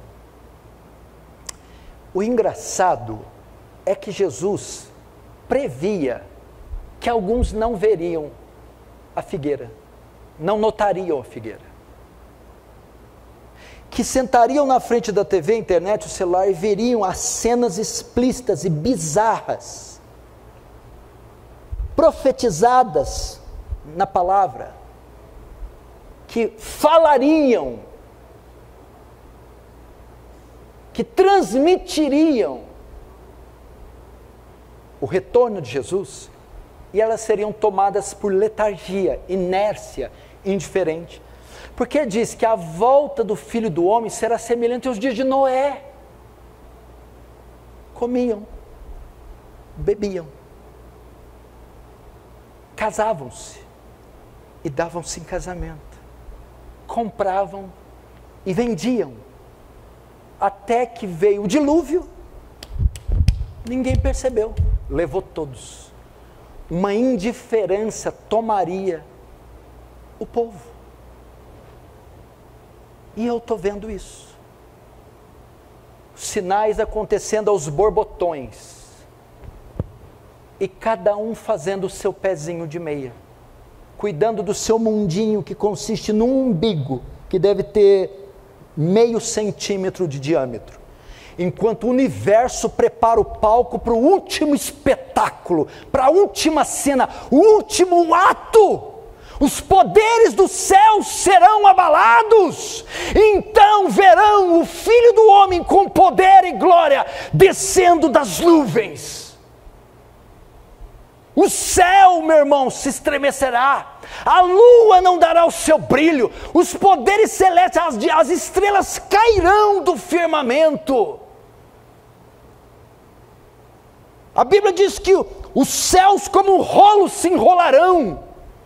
O engraçado é que Jesus previa que alguns não veriam a figueira, não notariam a figueira, que sentariam na frente da T V, internet, o celular e veriam as cenas explícitas e bizarras, profetizadas na palavra, que falariam, que transmitiriam o retorno de Jesus, e elas seriam tomadas por letargia, inércia, indiferente, porque diz que a volta do Filho do Homem será semelhante aos dias de Noé. Comiam, bebiam, casavam-se e davam-se em casamento, compravam e vendiam, até que veio o dilúvio, ninguém percebeu, levou todos. Uma indiferença tomaria o povo. E eu estou vendo isso. Sinais acontecendo aos borbotões. E cada um fazendo o seu pezinho de meia. Cuidando do seu mundinho, que consiste num umbigo, que deve ter meio centímetro de diâmetro. Enquanto o universo prepara o palco para o último espetáculo, para a última cena, o último ato. Os poderes do céu serão abalados, então verão o Filho do Homem com poder e glória descendo das nuvens. O céu, meu irmão, se estremecerá, a lua não dará o seu brilho, os poderes celestes, as, as estrelas cairão do firmamento. A Bíblia diz que os céus como um rolo se enrolarão.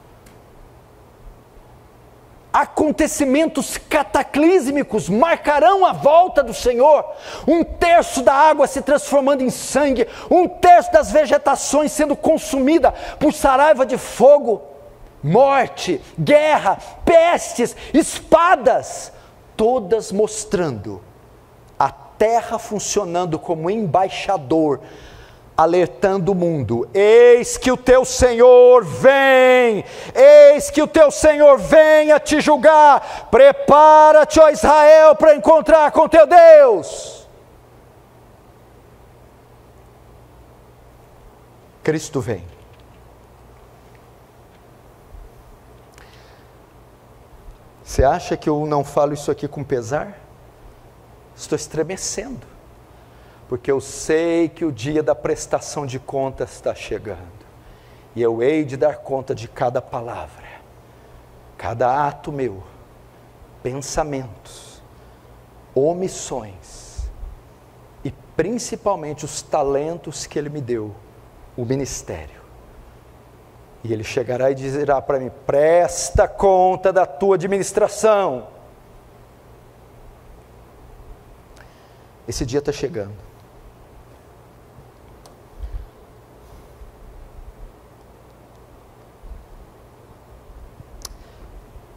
Acontecimentos cataclísmicos marcarão a volta do Senhor. Um terço da água se transformando em sangue, um terço das vegetações sendo consumida por saraiva de fogo, morte, guerra, pestes, espadas, todas mostrando a terra funcionando como embaixador, alertando o mundo: eis que o teu Senhor vem, eis que o teu Senhor vem a te julgar, prepara-te, ó Israel, para encontrar com teu Deus. Cristo vem. Você acha que eu não falo isso aqui com pesar? Estou estremecendo, porque eu sei que o dia da prestação de contas está chegando, e eu hei de dar conta de cada palavra, cada ato meu, pensamentos, omissões, e principalmente os talentos que Ele me deu, o ministério. E Ele chegará e dirá para mim: presta conta da tua administração. Esse dia está chegando.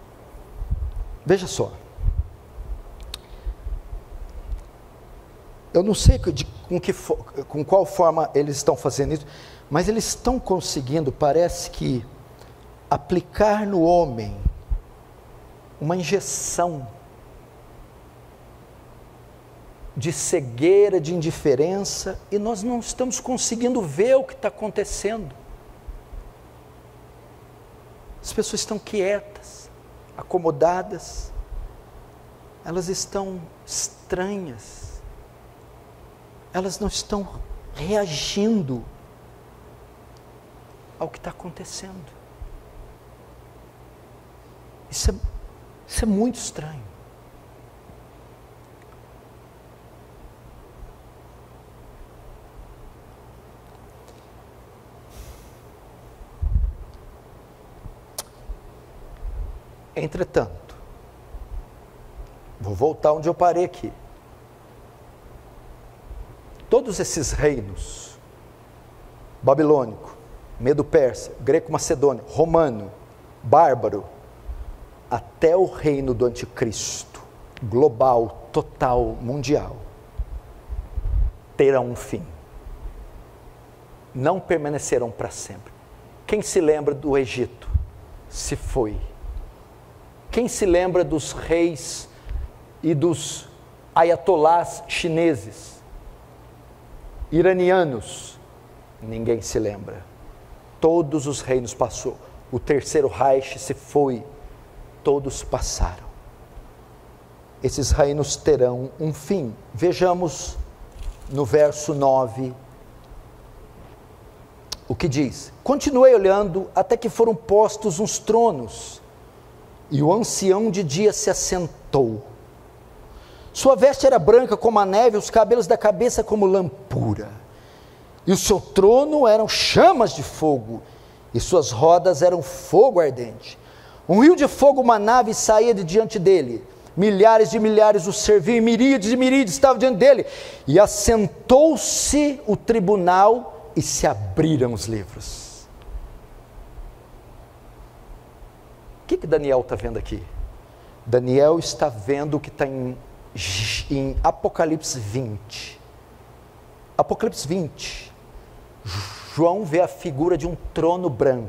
Veja só, eu não sei de, com, que, com qual forma eles estão fazendo isso, mas eles estão conseguindo, parece que, aplicar no homem uma injeção de cegueira, de indiferença, e nós não estamos conseguindo ver o que está acontecendo. As pessoas estão quietas, acomodadas, elas estão estranhas, elas não estão reagindo ao que está acontecendo. Isso é, isso é muito estranho. Entretanto, vou voltar onde eu parei aqui. Todos esses reinos, babilônico, medo-persa, greco-macedônio, romano, bárbaro, até o reino do anticristo, global, total, mundial, terão um fim. Não permanecerão para sempre. Quem se lembra do Egito? Se foi. Quem se lembra dos reis e dos ayatolás chineses, iranianos? Ninguém se lembra. Todos os reinos passou. O terceiro Reich se foi. Todos passaram. Esses reinos terão um fim. Vejamos no verso nove o que diz: continuei olhando até que foram postos uns tronos, e o ancião de dia se assentou. Sua veste era branca como a neve, os cabelos da cabeça como lã pura. E o seu trono eram chamas de fogo, e suas rodas eram fogo ardente. Um rio de fogo, uma nave saía de diante dele. Milhares de milhares o serviam, e miríades e miríades estavam diante dele. E assentou-se o tribunal, e se abriram os livros. O que que Daniel está vendo aqui? Daniel está vendo o que está em, em Apocalipse vinte. Apocalipse vinte. João vê a figura de um trono branco.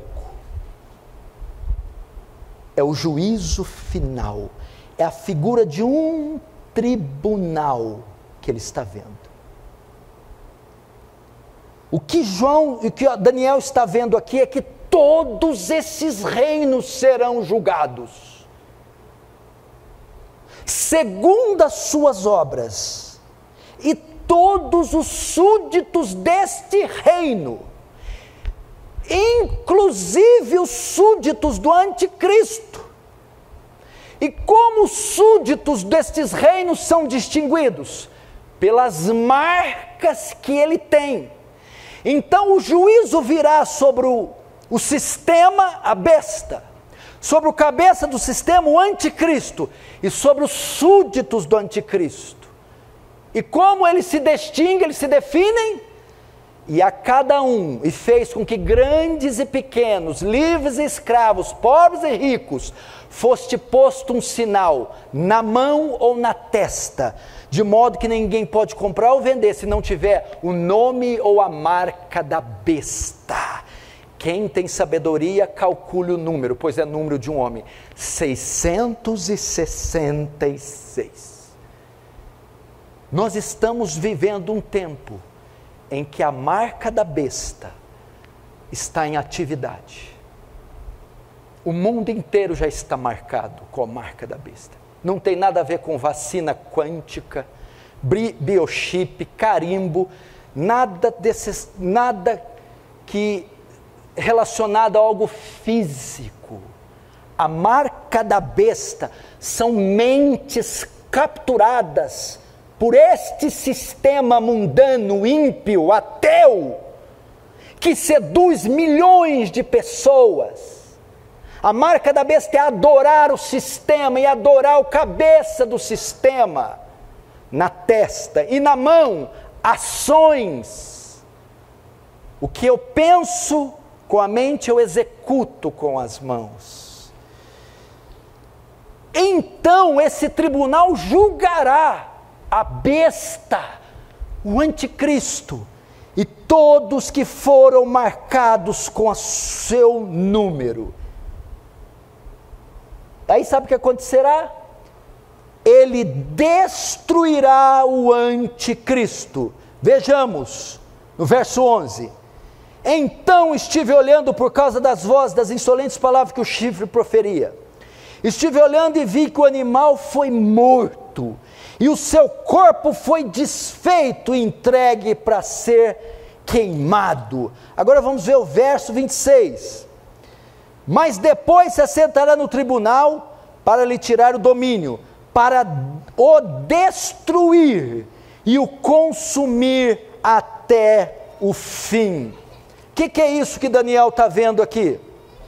É o juízo final. É a figura de um tribunal que ele está vendo. O que João e o que Daniel está vendo aqui é que todos esses reinos serão julgados segundo as suas obras, e todos os súditos deste reino, inclusive os súditos do anticristo. E como os súditos destes reinos são distinguidos? Pelas marcas que ele tem. Então o juízo virá sobre o, o sistema, a besta, sobre o cabeça do sistema, o anticristo, e sobre os súditos do anticristo. E como eles se distinguem, eles se definem? E a cada um, e fez com que grandes e pequenos, livres e escravos, pobres e ricos, fosse posto um sinal na mão ou na testa, de modo que ninguém pode comprar ou vender se não tiver o nome ou a marca da besta. Quem tem sabedoria, calcule o número, pois é número de um homem, seiscentos e sessenta e seis. Nós estamos vivendo um tempo em que a marca da besta está em atividade. O mundo inteiro já está marcado com a marca da besta. Não tem nada a ver com vacina quântica, biochip, carimbo, nada desses, nada que relacionado a algo físico. A marca da besta são mentes capturadas por este sistema mundano, ímpio, ateu, que seduz milhões de pessoas. A marca da besta é adorar o sistema e adorar o cabeça do sistema, na testa e na mão, ações. O que eu penso com a mente, eu executo com as mãos. Então esse tribunal julgará a besta o anticristo e todos que foram marcados com o seu número. Aí sabe o que acontecerá? Ele destruirá o anticristo. Vejamos, no verso onze. Então estive olhando por causa das vozes, das insolentes palavras que o chifre proferia. Estive olhando e vi que o animal foi morto, e o seu corpo foi desfeito e entregue para ser queimado. Agora vamos ver o verso vinte e seis. Mas depois se assentará no tribunal para lhe tirar o domínio, para o destruir e o consumir até o fim. O que, que é isso que Daniel está vendo aqui?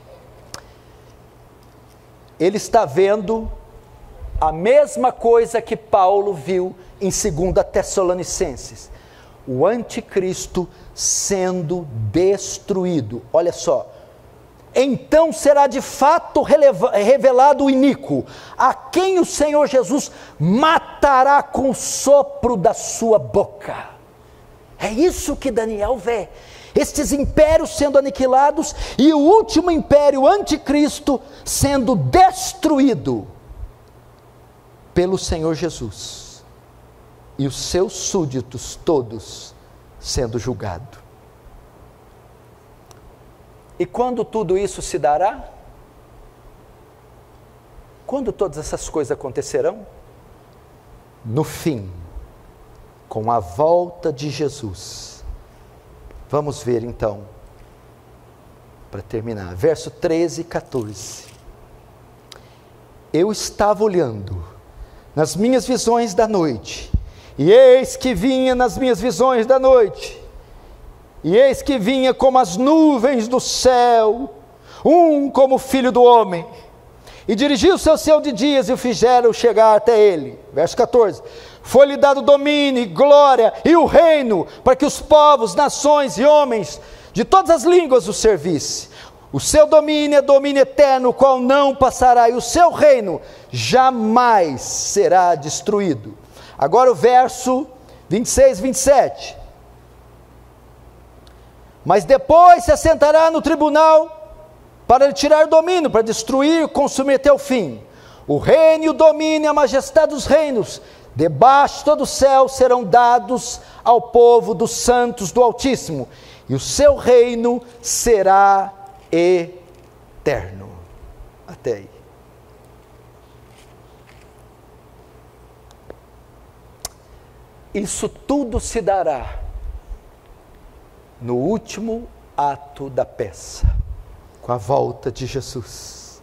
Ele está vendo a mesma coisa que Paulo viu em segunda Tessalonicenses, o anticristo sendo destruído. Olha só, então será de fato revelado o iníquo, a quem o Senhor Jesus matará com o sopro da sua boca. É isso que Daniel vê, estes impérios sendo aniquilados e o último império, o anticristo, sendo destruído pelo Senhor Jesus, e os seus súditos todos sendo julgados. E quando tudo isso se dará? Quando todas essas coisas acontecerão? No fim, com a volta de Jesus. Vamos ver então, para terminar, verso treze e quatorze. Eu estava olhando nas minhas visões da noite, e eis que vinha nas minhas visões da noite, e eis que vinha como as nuvens do céu, um como filho do homem, e dirigiu-se ao céu de dias, e o fizeram chegar até ele. Verso quatorze. Foi-lhe dado domínio, e glória e o reino, para que os povos, nações e homens de todas as línguas o servissem. O seu domínio é domínio eterno, o qual não passará, e o seu reino jamais será destruído. Agora o verso vinte e seis, vinte e sete. Mas depois se assentará no tribunal para lhe tirar o domínio, para destruir, consumir até o fim. O reino e o domínio e a majestade dos reinos, debaixo de todo o céu, serão dados ao povo dos santos do Altíssimo, e o seu reino será eterno. Até aí. Isso tudo se dará no último ato da peça, com a volta de Jesus.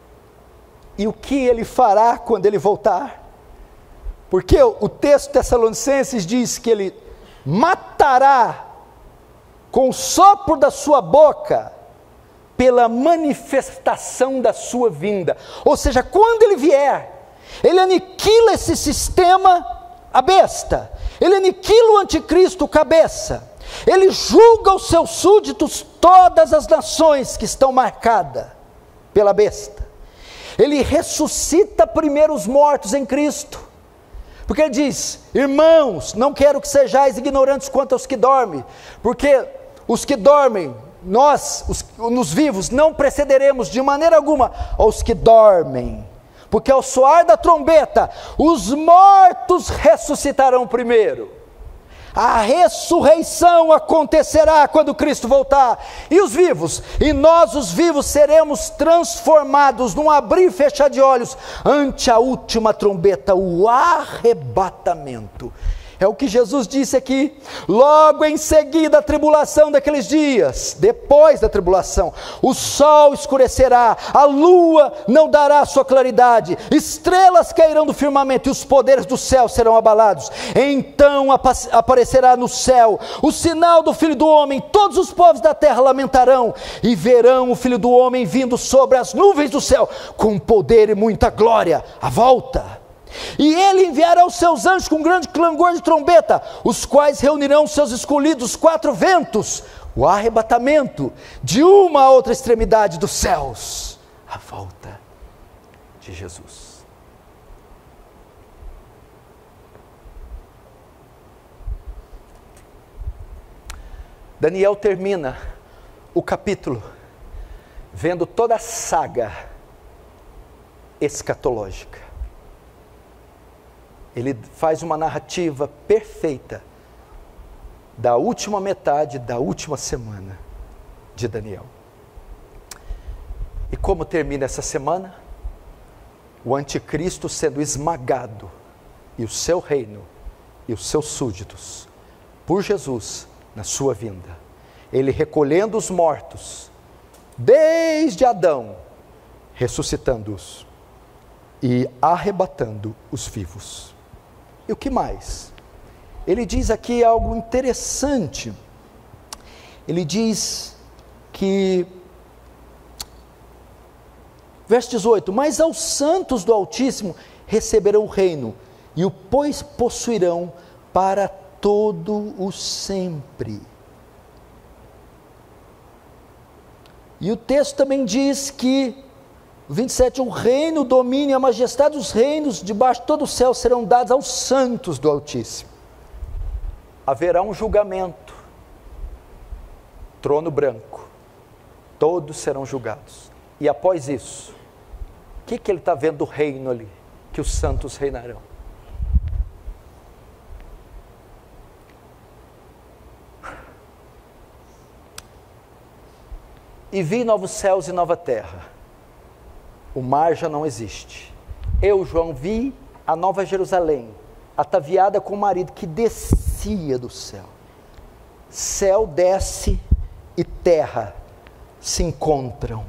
E o que ele fará quando ele voltar? Porque o texto de Tessalonicenses diz que ele matará com o sopro da sua boca, pela manifestação da sua vinda. Ou seja, quando ele vier, ele aniquila esse sistema, a besta, ele aniquila o anticristo, cabeça, ele julga os seus súditos, todas as nações que estão marcadas pela besta. Ele ressuscita primeiro os mortos em Cristo, porque ele diz: irmãos, não quero que sejais ignorantes quanto aos que dormem, porque os que dormem, nós, os, nos vivos, não precederemos de maneira alguma aos que dormem, porque ao soar da trombeta, os mortos ressuscitarão primeiro. A ressurreição acontecerá quando Cristo voltar, e os vivos, e nós os vivos seremos transformados num abrir e fechar de olhos, ante a última trombeta, o arrebatamento. É o que Jesus disse aqui, logo em seguida a tribulação daqueles dias, depois da tribulação, o sol escurecerá, a lua não dará sua claridade, estrelas cairão do firmamento e os poderes do céu serão abalados. Então aparecerá no céu o sinal do Filho do Homem, todos os povos da terra lamentarão e verão o Filho do Homem vindo sobre as nuvens do céu, com poder e muita glória, à volta. E ele enviará os seus anjos com grande clangor de trombeta, os quais reunirão os seus escolhidos quatro ventos, o arrebatamento de uma a outra extremidade dos céus, a volta de Jesus. Daniel termina o capítulo vendo toda a saga escatológica. Ele faz uma narrativa perfeita da última metade da última semana de Daniel. E como termina essa semana? O anticristo sendo esmagado, e o seu reino, e os seus súditos, por Jesus, na sua vinda. Ele recolhendo os mortos, desde Adão, ressuscitando-os, e arrebatando os vivos. E o que mais? Ele diz aqui algo interessante. Ele diz que, verso dezoito, mas aos santos do Altíssimo receberão o reino, e o pois possuirão para todo o sempre. E o texto também diz que, vinte e sete, o reino, o domínio e a majestade dos reinos debaixo de todo o céu serão dados aos santos do Altíssimo. Haverá um julgamento, trono branco, todos serão julgados. E após isso, o que, que ele está vendo do reino ali? Que os santos reinarão. E vi novos céus e nova terra. O mar já não existe. Eu, João, vi a nova Jerusalém, ataviada com o marido que descia do céu. Céu desce e terra se encontram.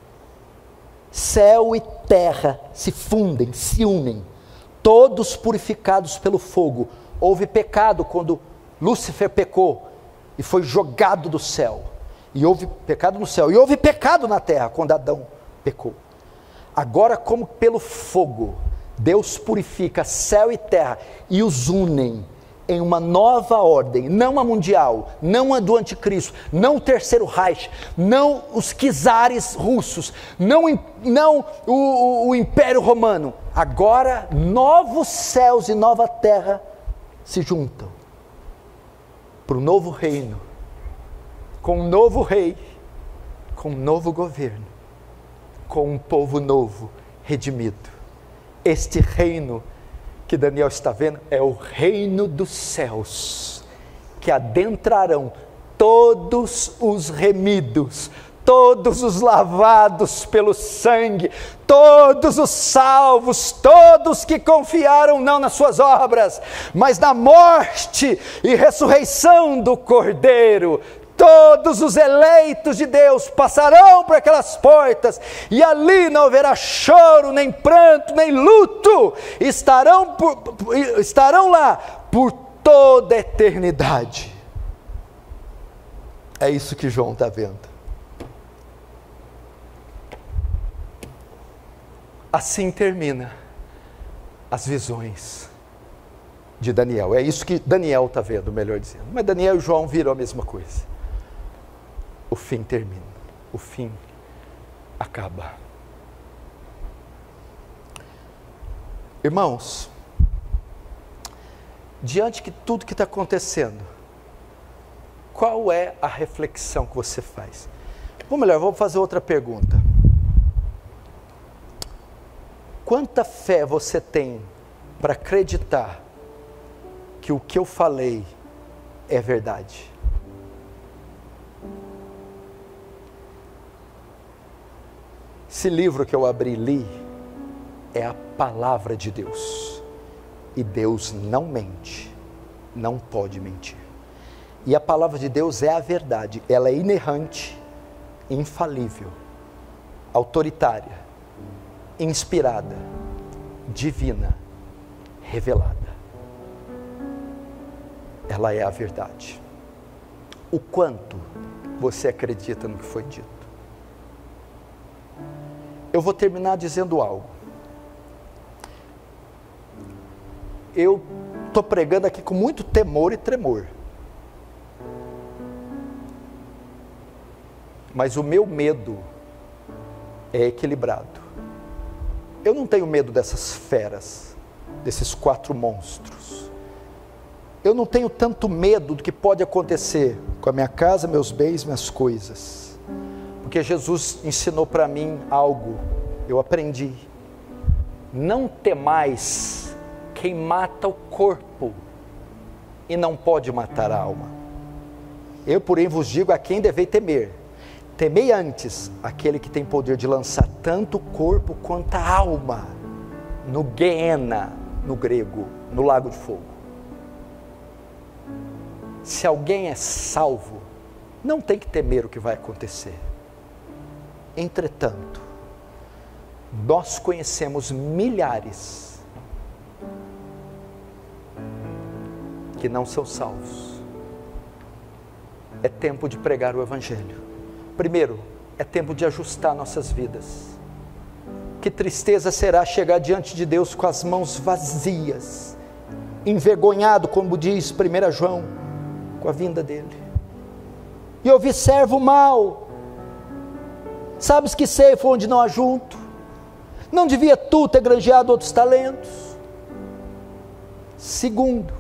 Céu e terra se fundem, se unem, todos purificados pelo fogo. Houve pecado quando Lúcifer pecou e foi jogado do céu. E houve pecado no céu, e houve pecado na terra quando Adão pecou. Agora, como pelo fogo, Deus purifica céu e terra e os unem em uma nova ordem, não a mundial, não a do anticristo, não o terceiro Reich, não os czares russos, não, não o, o, o Império Romano. Agora, novos céus e nova terra se juntam para o novo reino, com um novo rei, com um novo governo, com um povo novo, redimido. Este reino que Daniel está vendo é o reino dos céus, que adentrarão todos os remidos, todos os lavados pelo sangue, todos os salvos, todos que confiaram não nas suas obras, mas na morte e ressurreição do Cordeiro. Todos os eleitos de Deus passarão por aquelas portas, e ali não haverá choro, nem pranto, nem luto, estarão, por, estarão lá por toda a eternidade. É isso que João está vendo. Assim termina as visões de Daniel. É isso que Daniel está vendo, melhor dizendo. Mas Daniel e João viram a mesma coisa. O fim termina, o fim acaba. Irmãos, diante de tudo que está acontecendo, qual é a reflexão que você faz? Ou melhor, vou fazer outra pergunta. Quanta fé você tem para acreditar que o que eu falei é verdade? Esse livro que eu abri e li é a palavra de Deus. E Deus não mente, não pode mentir. E a palavra de Deus é a verdade. Ela é inerrante, infalível, autoritária, inspirada, divina, revelada. Ela é a verdade. O quanto você acredita no que foi dito? Eu vou terminar dizendo algo. Eu estou pregando aqui com muito temor e tremor. Mas o meu medo é equilibrado. Eu não tenho medo dessas feras, desses quatro monstros. eu não tenho tanto medo do que pode acontecer com a minha casa, meus bens, minhas coisas. Porque Jesus ensinou para mim algo, eu aprendi. Não temais quem mata o corpo e não pode matar a alma. Eu, porém, vos digo a quem devei temer. Temei antes aquele que tem poder de lançar tanto o corpo quanto a alma no Guiena, no grego, no lago de fogo. Se alguém é salvo, não tem que temer o que vai acontecer. Entretanto, nós conhecemos milhares que não são salvos. É tempo de pregar o Evangelho. Primeiro, é tempo de ajustar nossas vidas. Que tristeza será chegar diante de Deus com as mãos vazias, envergonhado, como diz primeiro João, com a vinda dele. E ouvir servo mau, sabes que ceifo onde não ajunto, não devia tu ter granjeado outros talentos? Segundo,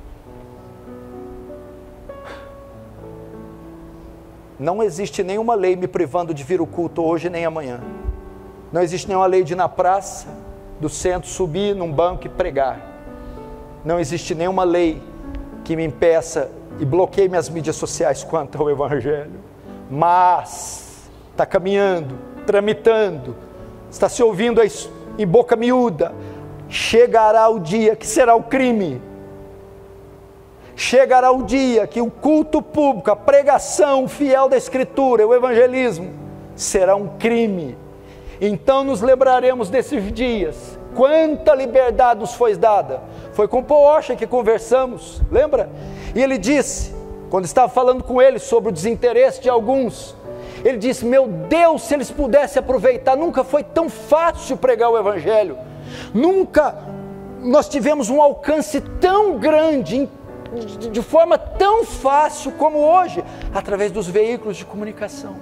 não existe nenhuma lei me privando de vir ao culto hoje nem amanhã. Não existe nenhuma lei de ir na praça do centro, subir num banco e pregar. Não existe nenhuma lei que me impeça e bloqueie minhas mídias sociais quanto ao Evangelho. Mas está caminhando, tramitando, está se ouvindo em boca miúda. Chegará o dia que será o crime. Chegará o dia que o culto público, a pregação fiel da Escritura, o evangelismo, será um crime. Então nos lembraremos desses dias. Quanta liberdade nos foi dada. Foi com Paul Washer que conversamos, lembra? E ele disse, quando estava falando com ele sobre o desinteresse de alguns, ele disse, meu Deus, se eles pudessem aproveitar, nunca foi tão fácil pregar o Evangelho, nunca nós tivemos um alcance tão grande, de, de forma tão fácil como hoje, através dos veículos de comunicação.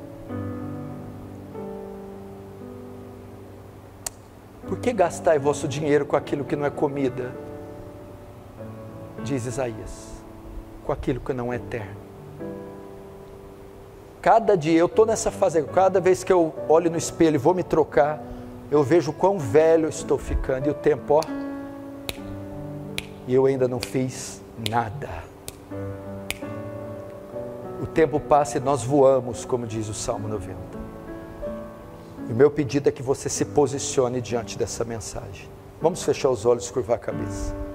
Por que gastai vosso dinheiro com aquilo que não é comida? Diz Isaías, com aquilo que não é eterno. Cada dia, eu estou nessa fase, cada vez que eu olho no espelho e vou me trocar, eu vejo quão velho eu estou ficando, e o tempo, ó, e eu ainda não fiz nada. O tempo passa e nós voamos, como diz o Salmo noventa. E o meu pedido é que você se posicione diante dessa mensagem. Vamos fechar os olhos e curvar a cabeça.